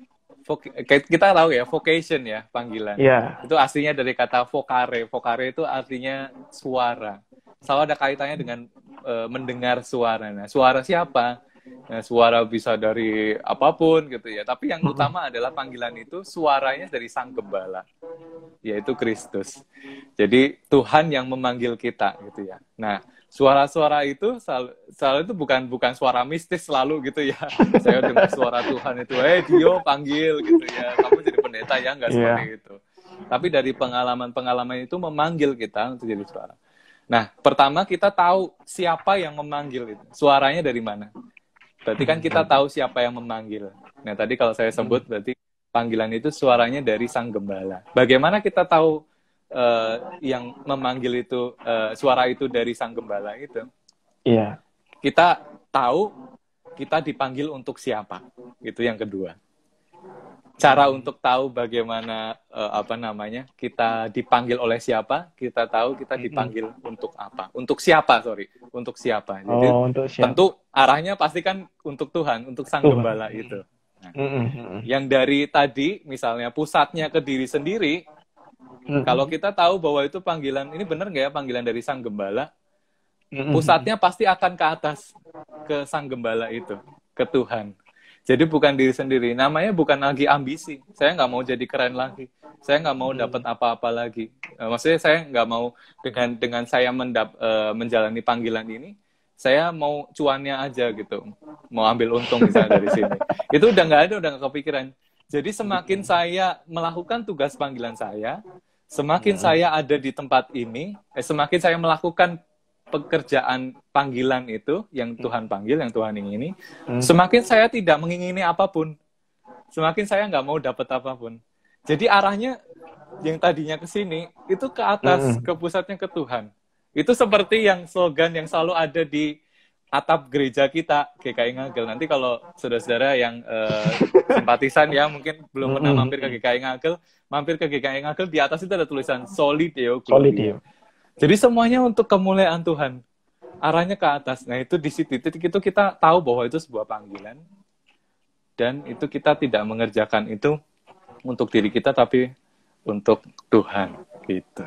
kita tahu ya, vocation ya, panggilan. Iya. Itu aslinya dari kata vocare. Vocare itu artinya suara. Selalu ada kaitannya dengan mendengar suara. Nah, suara siapa? Nah, suara bisa dari apapun gitu ya. Tapi yang utama adalah panggilan itu suaranya dari Sang Gembala, yaitu Kristus. Jadi Tuhan yang memanggil kita gitu ya. Nah, suara-suara itu selalu itu bukan suara mistis selalu gitu ya. Saya dengar suara Tuhan itu, Dio panggil gitu ya. Kamu jadi pendeta ya, nggak seperti itu. Tapi dari pengalaman-pengalaman itu memanggil kita untuk jadi suara. Nah, pertama kita tahu siapa yang memanggil itu. Suaranya dari mana? Berarti kan kita tahu siapa yang memanggil. Nah, tadi kalau saya sebut berarti panggilan itu suaranya dari Sang Gembala. Bagaimana kita tahu yang memanggil itu suara itu dari Sang Gembala itu? Iya. Kita tahu kita dipanggil untuk siapa. Itu yang kedua. Cara untuk tahu bagaimana kita dipanggil oleh siapa, kita tahu kita dipanggil untuk apa. Untuk siapa. Jadi untuk siapa? tentu arahnya pasti kan untuk Tuhan, untuk Sang Gembala itu. Nah, yang dari tadi misalnya pusatnya ke diri sendiri, kalau kita tahu bahwa itu panggilan, ini benar nggak ya panggilan dari Sang Gembala, pusatnya pasti akan ke atas, ke Sang Gembala itu, ke Tuhan. Jadi bukan diri sendiri, namanya bukan lagi ambisi. Saya nggak mau jadi keren lagi, saya nggak mau dapat apa-apa lagi. Maksudnya saya nggak mau dengan saya menjalani panggilan ini, saya mau cuannya aja gitu, mau ambil untung misalnya dari sini. Itu udah nggak kepikiran. Jadi semakin saya melakukan tugas panggilan saya, semakin saya ada di tempat ini, semakin saya melakukan pekerjaan panggilan itu yang Tuhan panggil, yang Tuhan ingini, semakin saya tidak mengingini apapun, semakin saya nggak mau dapat apapun. Jadi arahnya yang tadinya ke sini itu ke atas, ke pusatnya ke Tuhan. Itu seperti yang slogan yang selalu ada di atap gereja kita, GKI Ngagel. Nanti kalau saudara-saudara yang simpatisan ya, mungkin belum pernah mampir ke GKI Ngagel, mampir ke GKI Ngagel, di atas itu ada tulisan Soli Deo Gloria. Jadi semuanya untuk kemuliaan Tuhan. Arahnya ke atas. Nah, itu di situ itu kita tahu bahwa itu sebuah panggilan. Dan itu kita tidak mengerjakan itu untuk diri kita, tapi untuk Tuhan. Gitu.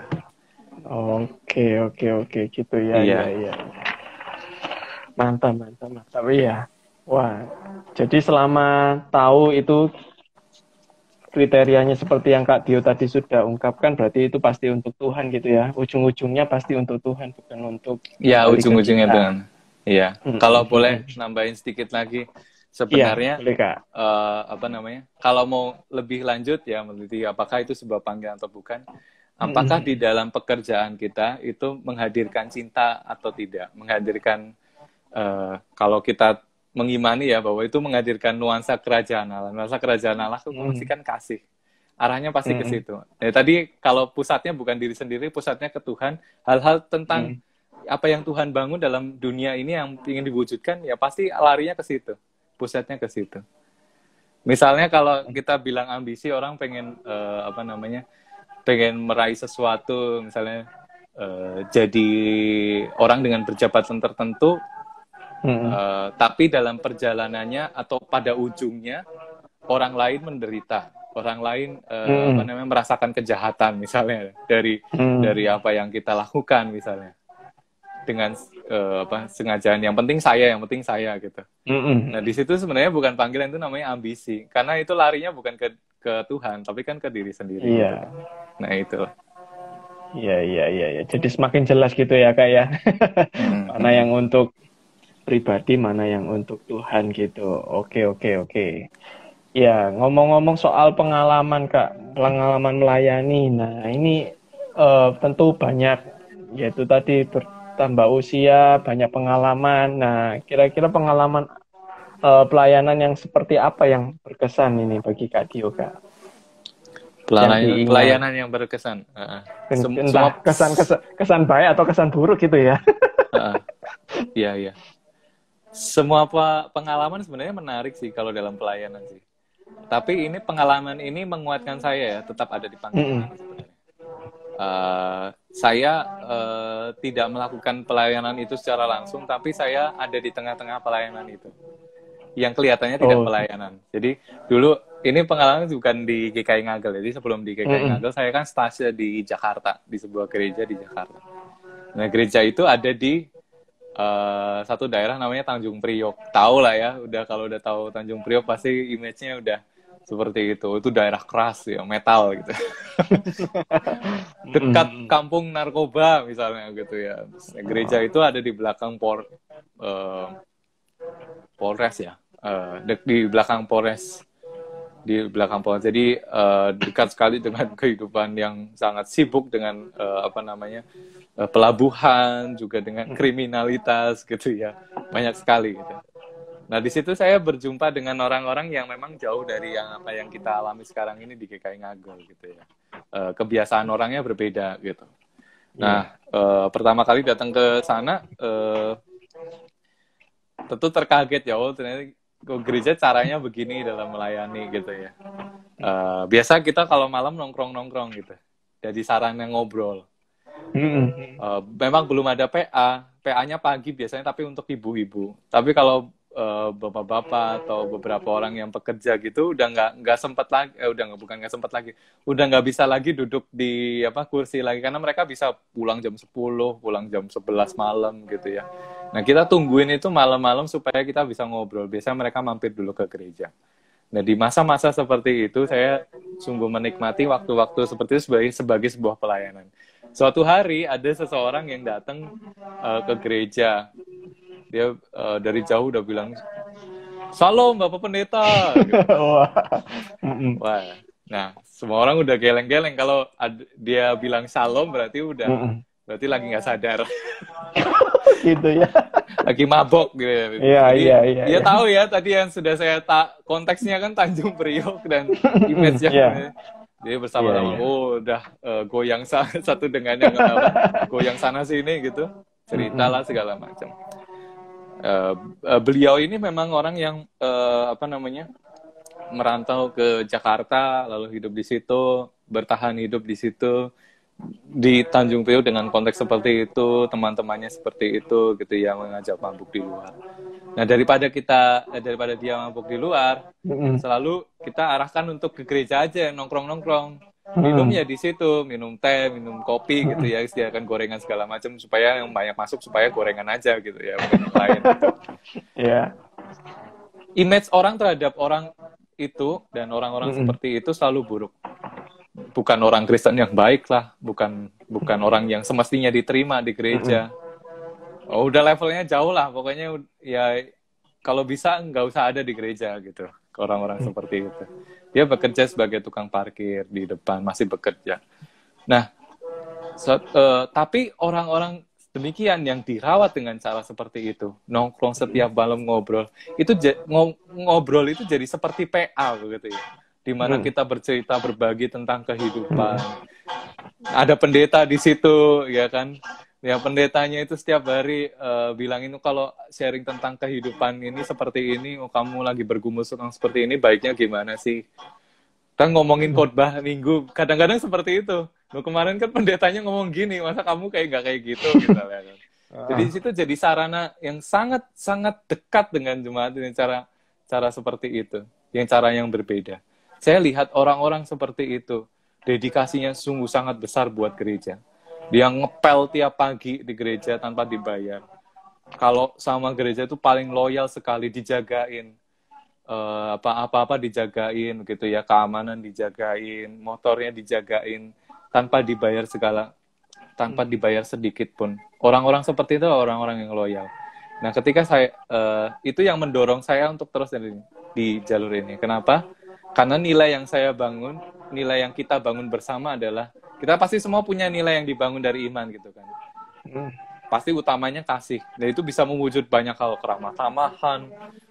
Oke. Gitu ya. Iya. Mantap. Iya. Wah, jadi selama tahu itu kriterianya seperti yang Kak Dio tadi sudah ungkapkan, berarti itu pasti untuk Tuhan gitu ya. Ujung-ujungnya pasti untuk Tuhan, bukan untuk... Ya, ujung-ujungnya Tuhan. Iya. Kalau boleh nambahin sedikit lagi, sebenarnya kalau mau lebih lanjut ya meneliti apakah itu sebuah panggilan atau bukan, apakah di dalam pekerjaan kita itu menghadirkan cinta atau tidak, menghadirkan kalau kita mengimani ya bahwa itu menghadirkan nuansa kerajaan Allah. Nuansa kerajaan Allah itu pasti kan kasih. Arahnya pasti ke situ. Ya, tadi kalau pusatnya bukan diri sendiri, pusatnya ke Tuhan. Hal-hal tentang apa yang Tuhan bangun dalam dunia ini yang ingin diwujudkan, ya pasti larinya ke situ. Pusatnya ke situ. Misalnya kalau kita bilang ambisi, orang pengen pengen meraih sesuatu, misalnya jadi orang dengan berjabatan tertentu. Tapi dalam perjalanannya atau pada ujungnya orang lain menderita, orang lain merasakan kejahatan misalnya dari apa yang kita lakukan misalnya dengan sengajaan yang penting saya gitu. Nah di situ sebenarnya bukan panggilan, itu namanya ambisi, karena itu larinya bukan ke Tuhan tapi kan ke diri sendiri. Iya. Gitu. Nah itu. Iya. Jadi semakin jelas gitu ya Kak ya. Mana yang untuk pribadi, mana yang untuk Tuhan gitu. Oke. Ya, ngomong-ngomong soal pengalaman Kak, pengalaman melayani. Nah, ini tentu banyak, yaitu tadi tambah usia, banyak pengalaman. Nah, kira-kira pengalaman pelayanan yang seperti apa yang berkesan ini bagi Kak Dio, Kak? Yang diingat. Pelayanan yang berkesan. Entah kesan baik atau kesan buruk gitu ya. Iya, iya. Semua pengalaman sebenarnya menarik sih kalau dalam pelayanan sih. Tapi ini pengalaman ini menguatkan saya ya, tetap ada di panggilan ini sebenarnya. Saya tidak melakukan pelayanan itu secara langsung, tapi saya ada di tengah-tengah pelayanan itu. Yang kelihatannya tidak pelayanan. Jadi dulu ini pengalaman bukan di GKI Ngagel. Jadi sebelum di GKI Ngagel, saya kan stase di Jakarta, di sebuah gereja di Jakarta. Nah, gereja itu ada di satu daerah namanya Tanjung Priok. Tahu lah ya, kalau udah tahu Tanjung Priok pasti image-nya udah seperti itu. Itu daerah keras ya, metal gitu. Dekat kampung narkoba misalnya gitu ya. Nah, gereja itu ada di belakang Polres ya. Di belakang Polres. Jadi dekat sekali dengan kehidupan yang sangat sibuk dengan pelabuhan, juga dengan kriminalitas gitu ya, banyak sekali gitu. Nah, di situ saya berjumpa dengan orang-orang yang memang jauh dari apa yang kita alami sekarang ini di GKI Ngagel gitu ya. Kebiasaan orangnya berbeda gitu. Nah, pertama kali datang ke sana tentu terkaget ya, ternyata gereja caranya begini dalam melayani gitu ya. Biasa kita kalau malam nongkrong gitu, jadi sarana ngobrol. Memang belum ada PA-nya pagi biasanya, tapi untuk ibu-ibu. Tapi kalau bapak-bapak atau beberapa orang yang pekerja gitu udah nggak sempat lagi, udah nggak bisa lagi duduk di kursi lagi, karena mereka bisa pulang jam 10, pulang jam 11 malam gitu ya. Nah, kita tungguin itu malam-malam supaya kita bisa ngobrol. Biasanya mereka mampir dulu ke gereja. Nah, di masa-masa seperti itu saya sungguh menikmati waktu-waktu seperti itu sebagai sebuah pelayanan. Suatu hari ada seseorang yang datang ke gereja. Dia dari jauh udah bilang, "Salam Bapak Pendeta." Gitu. Wah, nah semua orang udah geleng-geleng kalau dia bilang salam berarti lagi nggak sadar. Gitu ya. Lagi mabok gitu. Iya. Dia tahu ya tadi yang sudah saya konteksnya kan Tanjung Priok dan image-nya. Dia bersama-sama, udah goyang satu dengan yang goyang sana sini gitu, ceritalah segala macam. Beliau ini memang orang yang merantau ke Jakarta, lalu hidup di situ, bertahan hidup di situ, di Tanjung Priok dengan konteks seperti itu, teman-temannya seperti itu gitu ya, mengajak mabuk di luar. Nah, daripada dia mabuk di luar, selalu kita arahkan untuk ke gereja aja, nongkrong-nongkrong. Minumnya di situ, minum teh, minum kopi gitu ya, sediakan gorengan segala macam supaya yang banyak masuk, supaya gorengan aja gitu ya, bukan yang lain gitu. Image orang terhadap orang itu dan orang-orang seperti itu selalu buruk. Bukan orang Kristen yang baik lah, bukan orang yang semestinya diterima di gereja. Udah levelnya jauh lah, pokoknya ya kalau bisa nggak usah ada di gereja gitu. Orang-orang seperti itu. Dia bekerja sebagai tukang parkir di depan, masih bekerja. Nah, tapi orang-orang demikian yang dirawat dengan cara seperti itu, nongkrong setiap malam ngobrol, itu ngobrol itu jadi seperti PA begitu ya. Di mana kita bercerita, berbagi tentang kehidupan. Ada pendeta di situ, ya kan? Ya, pendetanya itu setiap hari bilangin, kalau sharing tentang kehidupan ini seperti ini, kamu lagi bergumul tentang seperti ini, baiknya gimana sih? Kan ngomongin khotbah minggu, kadang-kadang seperti itu. Kemarin kan pendetanya ngomong gini, masa kamu nggak kayak gitu? Misalnya, kan? Jadi di situ jadi sarana yang sangat dekat dengan jemaat dengan cara seperti itu, yang cara yang berbeda. Saya lihat orang-orang seperti itu, dedikasinya sungguh sangat besar buat gereja. Dia ngepel tiap pagi di gereja tanpa dibayar. Kalau sama gereja itu paling loyal sekali, dijagain. Apa-apa dijagain gitu ya, keamanan dijagain, motornya dijagain, tanpa dibayar tanpa dibayar sedikit pun. Orang-orang seperti itu orang-orang yang loyal. Nah, ketika itu yang mendorong saya untuk terus di jalur ini. Kenapa? Karena nilai yang saya bangun, nilai yang kita bangun bersama adalah, kita pasti semua punya nilai yang dibangun dari iman gitu kan. pasti utamanya kasih. Dan itu bisa mewujud banyak hal, keramah tamahan,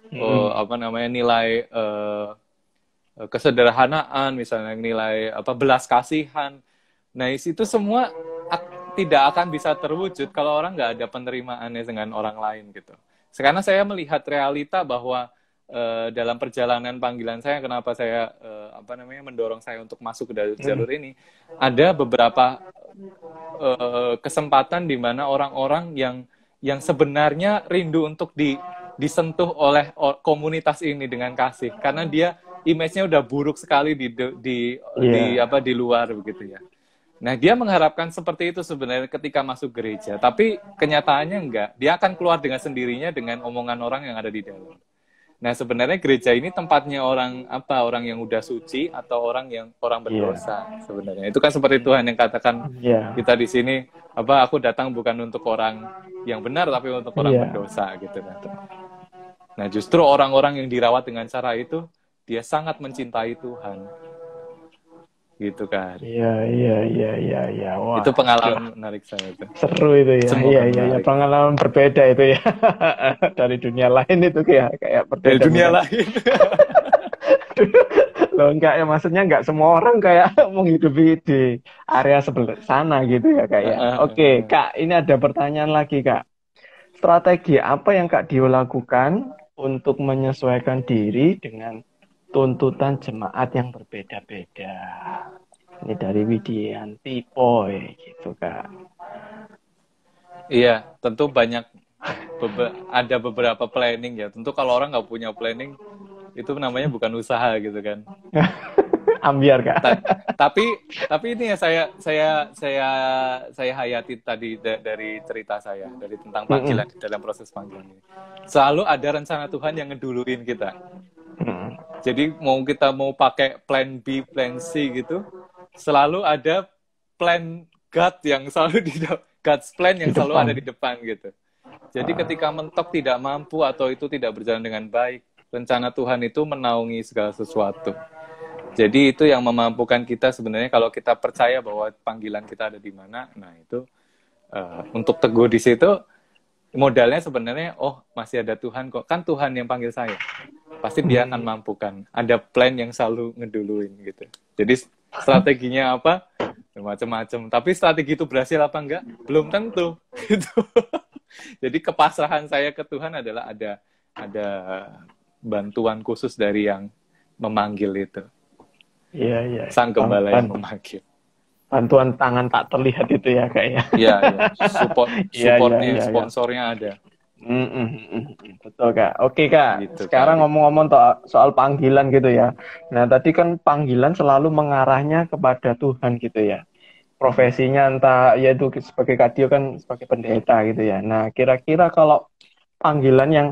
nilai kesederhanaan, misalnya nilai belas kasihan. Nah, itu semua tidak akan bisa terwujud kalau orang nggak ada penerimaannya dengan orang lain gitu. Sekarang saya melihat realita bahwa dalam perjalanan panggilan saya, kenapa saya mendorong saya untuk masuk ke jalur ini, ada beberapa kesempatan di mana orang-orang yang sebenarnya rindu untuk disentuh oleh komunitas ini dengan kasih, karena dia image-nya udah buruk sekali di luar begitu ya. Nah, dia mengharapkan seperti itu sebenarnya ketika masuk gereja, tapi kenyataannya enggak. Dia akan keluar dengan sendirinya dengan omongan orang yang ada di dalam. Nah, sebenarnya gereja ini tempatnya orang yang udah suci atau orang berdosa sebenarnya. Itu kan seperti Tuhan yang katakan kita di sini, aku datang bukan untuk orang yang benar tapi untuk orang berdosa gitu. Nah, justru orang-orang yang dirawat dengan cara itu, dia sangat mencintai Tuhan. Gitu kan. Iya. Wah, itu pengalaman menarik saya itu. Seru itu ya. Iya, pengalaman berbeda itu ya. Dari dunia lain itu kayak berbeda. Dari dunia lain. Loh, enggak ya, maksudnya enggak semua orang kayak menghidupi di area sebelah sana gitu ya kayak. Oke, Kak, ini ada pertanyaan lagi, Kak. Strategi apa yang Kak Dio lakukan untuk menyesuaikan diri dengan tuntutan jemaat yang berbeda-beda? Ini dari Widianti Poy gitu, Kak. Iya, tentu ada beberapa planning ya. Tentu kalau orang nggak punya planning, itu namanya bukan usaha gitu kan. Ambiar, Kak. Tapi ini ya saya hayati tadi dari cerita saya, dari tentang panggilan, dalam proses panggilan ini. Selalu ada rencana Tuhan yang ngeduluin kita. Jadi kita mau pakai plan B, plan C gitu, selalu ada plan God yang selalu God's plan yang selalu ada di depan gitu. Jadi ketika mentok tidak mampu atau itu tidak berjalan dengan baik, rencana Tuhan itu menaungi segala sesuatu. Jadi itu yang memampukan kita sebenarnya kalau kita percaya bahwa panggilan kita ada di mana. Nah itu untuk teguh di situ, modalnya sebenarnya masih ada Tuhan kok. Kan Tuhan yang panggil saya. Pasti dia akan mampukan. Ada plan yang selalu ngeduluin gitu. Jadi strateginya apa? Macam-macam. Tapi strategi itu berhasil apa enggak? Belum tentu. Gitu. Jadi kepasrahan saya ke Tuhan adalah ada bantuan khusus dari yang memanggil itu. Iya. Sang gembala yang memanggil. Bantuan tangan tak terlihat itu ya, Kak ya. Iya. Supportnya, sponsornya ada. Betul, Kak. Oke, Kak. Gitu, sekarang ngomong-ngomong soal panggilan gitu ya. Nah, tadi kan panggilan selalu mengarahnya kepada Tuhan gitu ya. Profesinya entah yaitu sebagai Kak Dio kan sebagai pendeta gitu ya. Nah, kira-kira kalau panggilan yang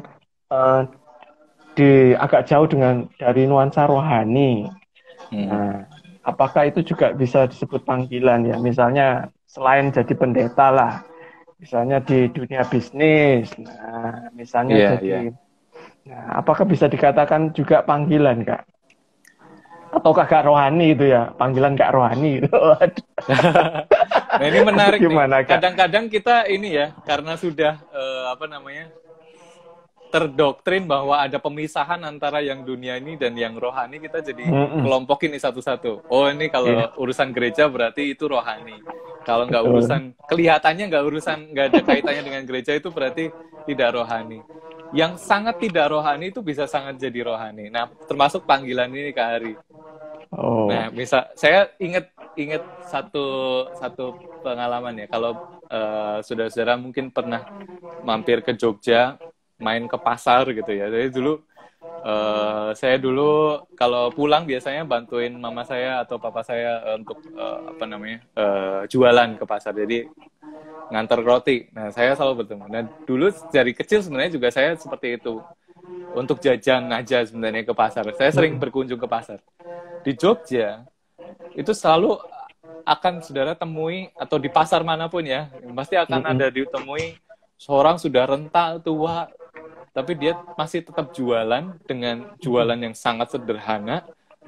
agak jauh dari nuansa rohani. Nah, apakah itu juga bisa disebut panggilan ya? Misalnya selain jadi pendeta lah. Misalnya di dunia bisnis, nah misalnya nah apakah bisa dikatakan juga panggilan, Kak? Atau gak rohani itu ya, panggilan gak rohani gitu. Nah ini menarik nih. Kadang-kadang kita ini ya, karena sudah terdoktrin bahwa ada pemisahan antara yang dunia ini dan yang rohani, kita jadi kelompokin nih satu-satu. Oh ini kalau urusan gereja berarti itu rohani. Kalau nggak kelihatannya nggak ada kaitannya dengan gereja, itu berarti tidak rohani. Yang sangat tidak rohani itu bisa sangat jadi rohani. Nah, termasuk panggilan ini, Kak Ari. Nah, saya ingat satu pengalaman ya. Kalau saudara-saudara mungkin pernah mampir ke Jogja, main ke pasar gitu ya. Jadi saya dulu kalau pulang biasanya bantuin mama saya atau papa saya untuk jualan ke pasar. Jadi ngantar roti. Nah, saya selalu bertemu. Nah, dulu dari kecil sebenarnya juga saya seperti itu. Untuk jajan aja sebenarnya ke pasar. Saya sering berkunjung ke pasar. Di Jogja itu selalu akan saudara temui, atau di pasar manapun ya, pasti akan ada ditemui seorang sudah renta, tua, tapi dia masih tetap jualan dengan jualan yang sangat sederhana,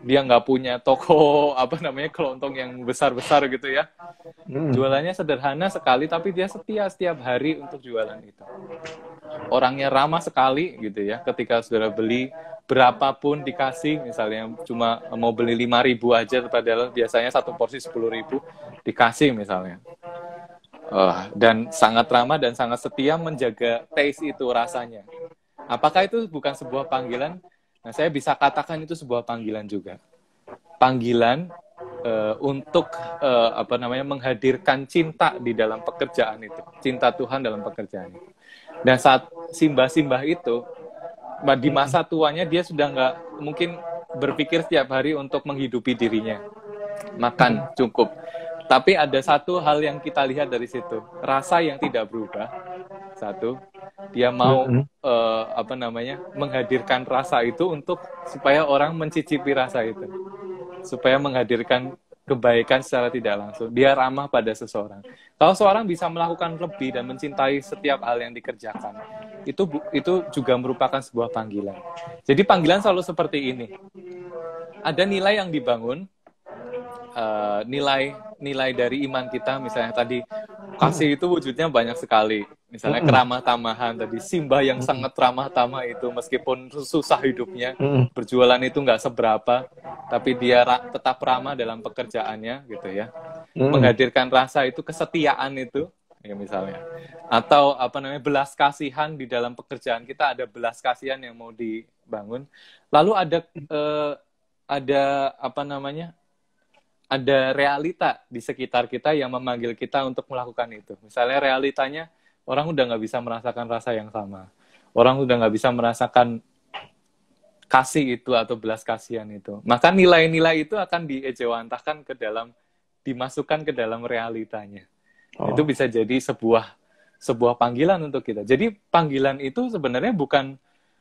dia nggak punya toko kelontong yang besar-besar gitu ya. Jualannya sederhana sekali, tapi dia setia setiap hari untuk jualan itu. Orangnya ramah sekali gitu ya. Ketika saudara beli, berapapun dikasih, misalnya cuma mau beli 5.000 aja, padahal biasanya satu porsi 10.000 dikasih misalnya. Dan sangat ramah dan sangat setia menjaga taste itu, rasanya. Apakah itu bukan sebuah panggilan? Nah, saya bisa katakan itu sebuah panggilan juga. Panggilan untuk menghadirkan cinta di dalam pekerjaan itu, cinta Tuhan dalam pekerjaan itu. Dan saat simbah-simbah itu di masa tuanya dia sudah nggak mungkin berpikir setiap hari untuk menghidupi dirinya, makan cukup. Tapi ada satu hal yang kita lihat dari situ, rasa yang tidak berubah. Satu, dia mau menghadirkan rasa itu untuk supaya orang mencicipi rasa itu, supaya menghadirkan kebaikan secara tidak langsung. Dia ramah pada seseorang. Kalau seorang bisa melakukan lebih dan mencintai setiap hal yang dikerjakan, itu juga merupakan sebuah panggilan. Jadi panggilan selalu seperti ini. Ada nilai yang dibangun, nilai dari iman kita. Misalnya tadi kasih itu wujudnya banyak sekali. Misalnya keramah-tamahan tadi, simbah yang sangat ramah-tamah itu, meskipun susah hidupnya, berjualan itu nggak seberapa, tapi dia tetap ramah dalam pekerjaannya gitu ya. Menghadirkan rasa itu, kesetiaan itu ya misalnya. Atau belas kasihan di dalam pekerjaan kita, ada belas kasihan yang mau dibangun. Lalu ada realita di sekitar kita yang memanggil kita untuk melakukan itu. Misalnya realitanya, orang udah nggak bisa merasakan rasa yang sama. Orang udah nggak bisa merasakan kasih itu atau belas kasihan itu. Maka nilai-nilai itu akan diejawantahkan dimasukkan ke dalam realitanya. Itu bisa jadi sebuah panggilan untuk kita. Jadi panggilan itu sebenarnya bukan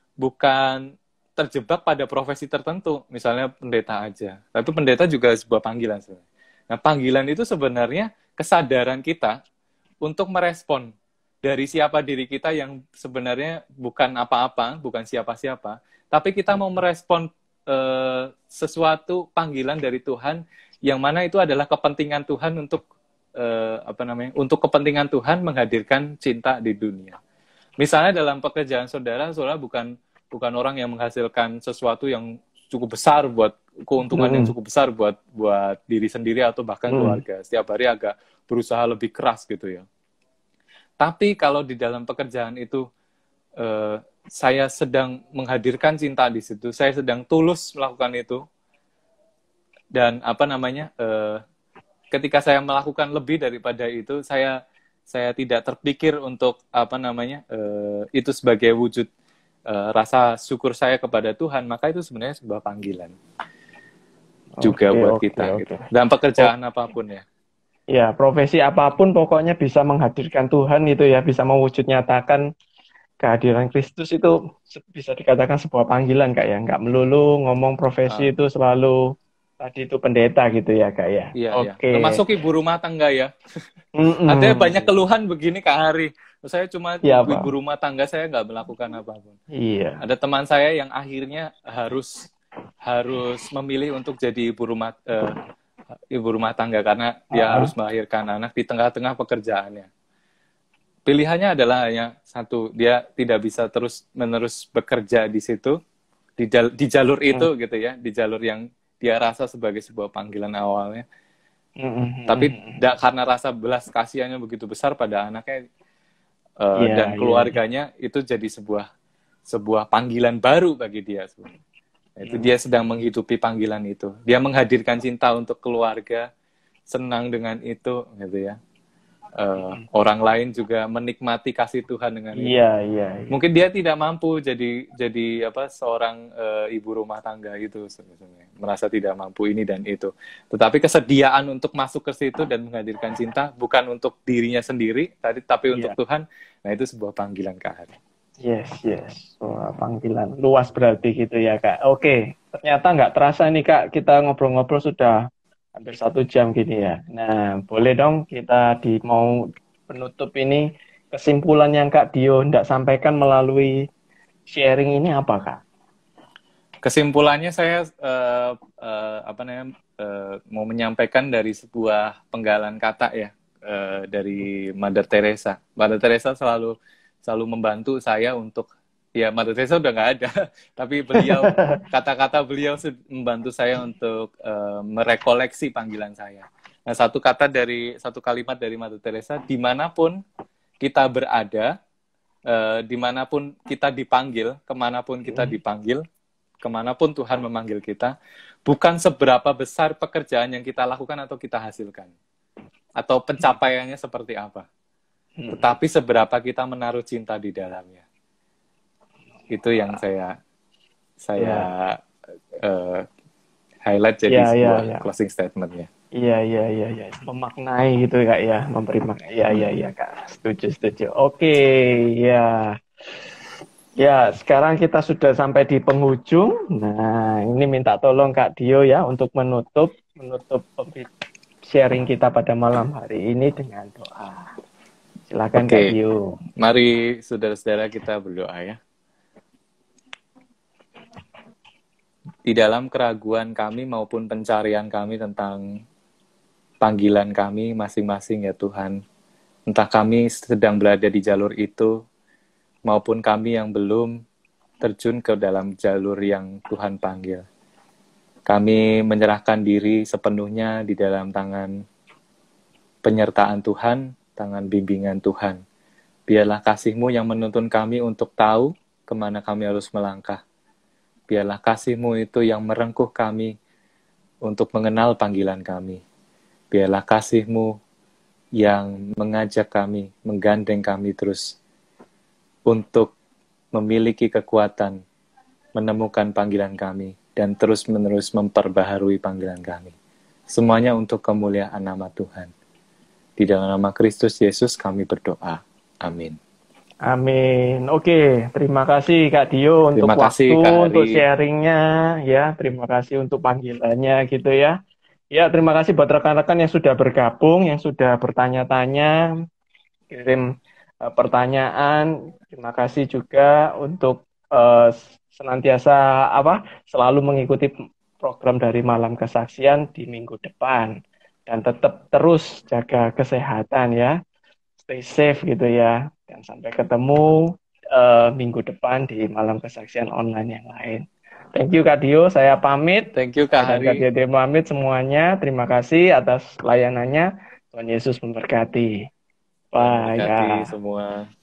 terjebak pada profesi tertentu, misalnya pendeta aja. Tapi pendeta juga sebuah panggilan sebenarnya. Nah, panggilan itu sebenarnya kesadaran kita untuk merespon dari siapa diri kita yang sebenarnya bukan apa-apa, bukan siapa-siapa, tapi kita mau merespon sesuatu panggilan dari Tuhan, yang mana itu adalah kepentingan Tuhan untuk untuk kepentingan Tuhan menghadirkan cinta di dunia. Misalnya dalam pekerjaan saudara bukan orang yang menghasilkan sesuatu yang cukup besar, buat keuntungan yang cukup besar buat diri sendiri atau bahkan keluarga. Setiap hari agak berusaha lebih keras gitu ya. Tapi kalau di dalam pekerjaan itu saya sedang menghadirkan cinta di situ, saya sedang tulus melakukan itu, dan ketika saya melakukan lebih daripada itu, saya tidak terpikir untuk itu sebagai wujud rasa syukur saya kepada Tuhan, maka itu sebenarnya sebuah panggilan juga buat kita. Gitu. Dan pekerjaan apapun ya. Ya, profesi apapun pokoknya bisa menghadirkan Tuhan itu ya, bisa mewujud nyatakan kehadiran Kristus, itu bisa dikatakan sebuah panggilan Kak ya. Nggak melulu ngomong profesi itu selalu tadi itu pendeta gitu ya Kak ya. Iya, termasuk ibu rumah tangga ya. Ada banyak keluhan begini Kak Hari. Saya cuma ibu rumah tangga, saya nggak melakukan apapun. Iya. Ada teman saya yang akhirnya harus memilih untuk jadi ibu rumah tangga karena dia harus melahirkan anak di tengah-tengah pekerjaannya. Pilihannya adalah hanya satu, dia tidak bisa terus-menerus bekerja di situ, di jalur itu gitu ya, di jalur yang dia rasa sebagai sebuah panggilan awalnya. Tapi karena rasa belas kasihannya begitu besar pada anaknya dan keluarganya, itu jadi sebuah panggilan baru bagi dia. Itu dia sedang menghidupi panggilan itu. Dia menghadirkan cinta untuk keluarga, senang dengan itu, gitu ya. Orang lain juga menikmati kasih Tuhan dengan itu. Iya. Mungkin dia tidak mampu jadi seorang ibu rumah tangga itu sebenarnya, merasa tidak mampu ini dan itu. Tetapi kesediaan untuk masuk ke situ dan menghadirkan cinta bukan untuk dirinya sendiri, tapi untuk Tuhan. Nah, itu sebuah panggilan Kak Hari. Yes. Wah, panggilan luas berarti gitu ya Kak. Oke, ternyata nggak terasa nih Kak, kita ngobrol-ngobrol sudah hampir 1 jam gini ya. Nah, boleh dong kita mau penutup ini, kesimpulan yang Kak Dio hendak sampaikan melalui sharing ini apa Kak? Kesimpulannya saya mau menyampaikan dari sebuah penggalan kata ya, dari Mother Teresa. Mother Teresa selalu membantu saya untuk, ya Mother Teresa udah nggak ada, tapi kata-kata beliau membantu saya untuk merekoleksi panggilan saya. Nah, satu kalimat dari Mother Teresa, dimanapun kita berada, dimanapun kita dipanggil, kemanapun kita dipanggil, kemanapun Tuhan memanggil kita, bukan seberapa besar pekerjaan yang kita lakukan atau kita hasilkan, atau pencapaiannya seperti apa, tetapi seberapa kita menaruh cinta di dalamnya. Itu yang saya highlight jadi sebuah closing statement-nya. Iya. Memaknai gitu Kak ya, memberi makna. Iya Kak. Setuju. Oke, ya. Ya, sekarang kita sudah sampai di penghujung. Nah, ini minta tolong Kak Dio ya untuk menutup sharing kita pada malam hari ini dengan doa. Silakan Kak Dio. Mari saudara-saudara kita berdoa ya. Di dalam keraguan kami maupun pencarian kami tentang panggilan kami masing-masing ya Tuhan. Entah kami sedang berada di jalur itu, maupun kami yang belum terjun ke dalam jalur yang Tuhan panggil. Kami menyerahkan diri sepenuhnya di dalam tangan penyertaan Tuhan, tangan bimbingan Tuhan. Biarlah kasih-Mu yang menuntun kami untuk tahu kemana kami harus melangkah. Biarlah kasih-Mu itu yang merengkuh kami untuk mengenal panggilan kami. Biarlah kasih-Mu yang mengajak kami, menggandeng kami terus untuk memiliki kekuatan, menemukan panggilan kami, dan terus-menerus memperbaharui panggilan kami. Semuanya untuk kemuliaan nama Tuhan. Di dalam nama Kristus Yesus kami berdoa. Amin. Amin. Oke, terima kasih Kak Dio untuk waktu, untuk sharingnya. Ya, terima kasih untuk panggilannya gitu ya. Ya, terima kasih buat rekan-rekan yang sudah bergabung, yang sudah bertanya-tanya, kirim pertanyaan. Terima kasih juga untuk senantiasa selalu mengikuti program dari Malam Kesaksian di minggu depan, dan tetap terus jaga kesehatan ya, stay safe gitu ya, dan sampai ketemu minggu depan di Malam Kesaksian online yang lain. Thank you Kak Dio, saya pamit. Thank you Kak Hari. Kak Dio pamit semuanya. Terima kasih atas layanannya. Tuhan Yesus memberkati. Bye Kak. Semua.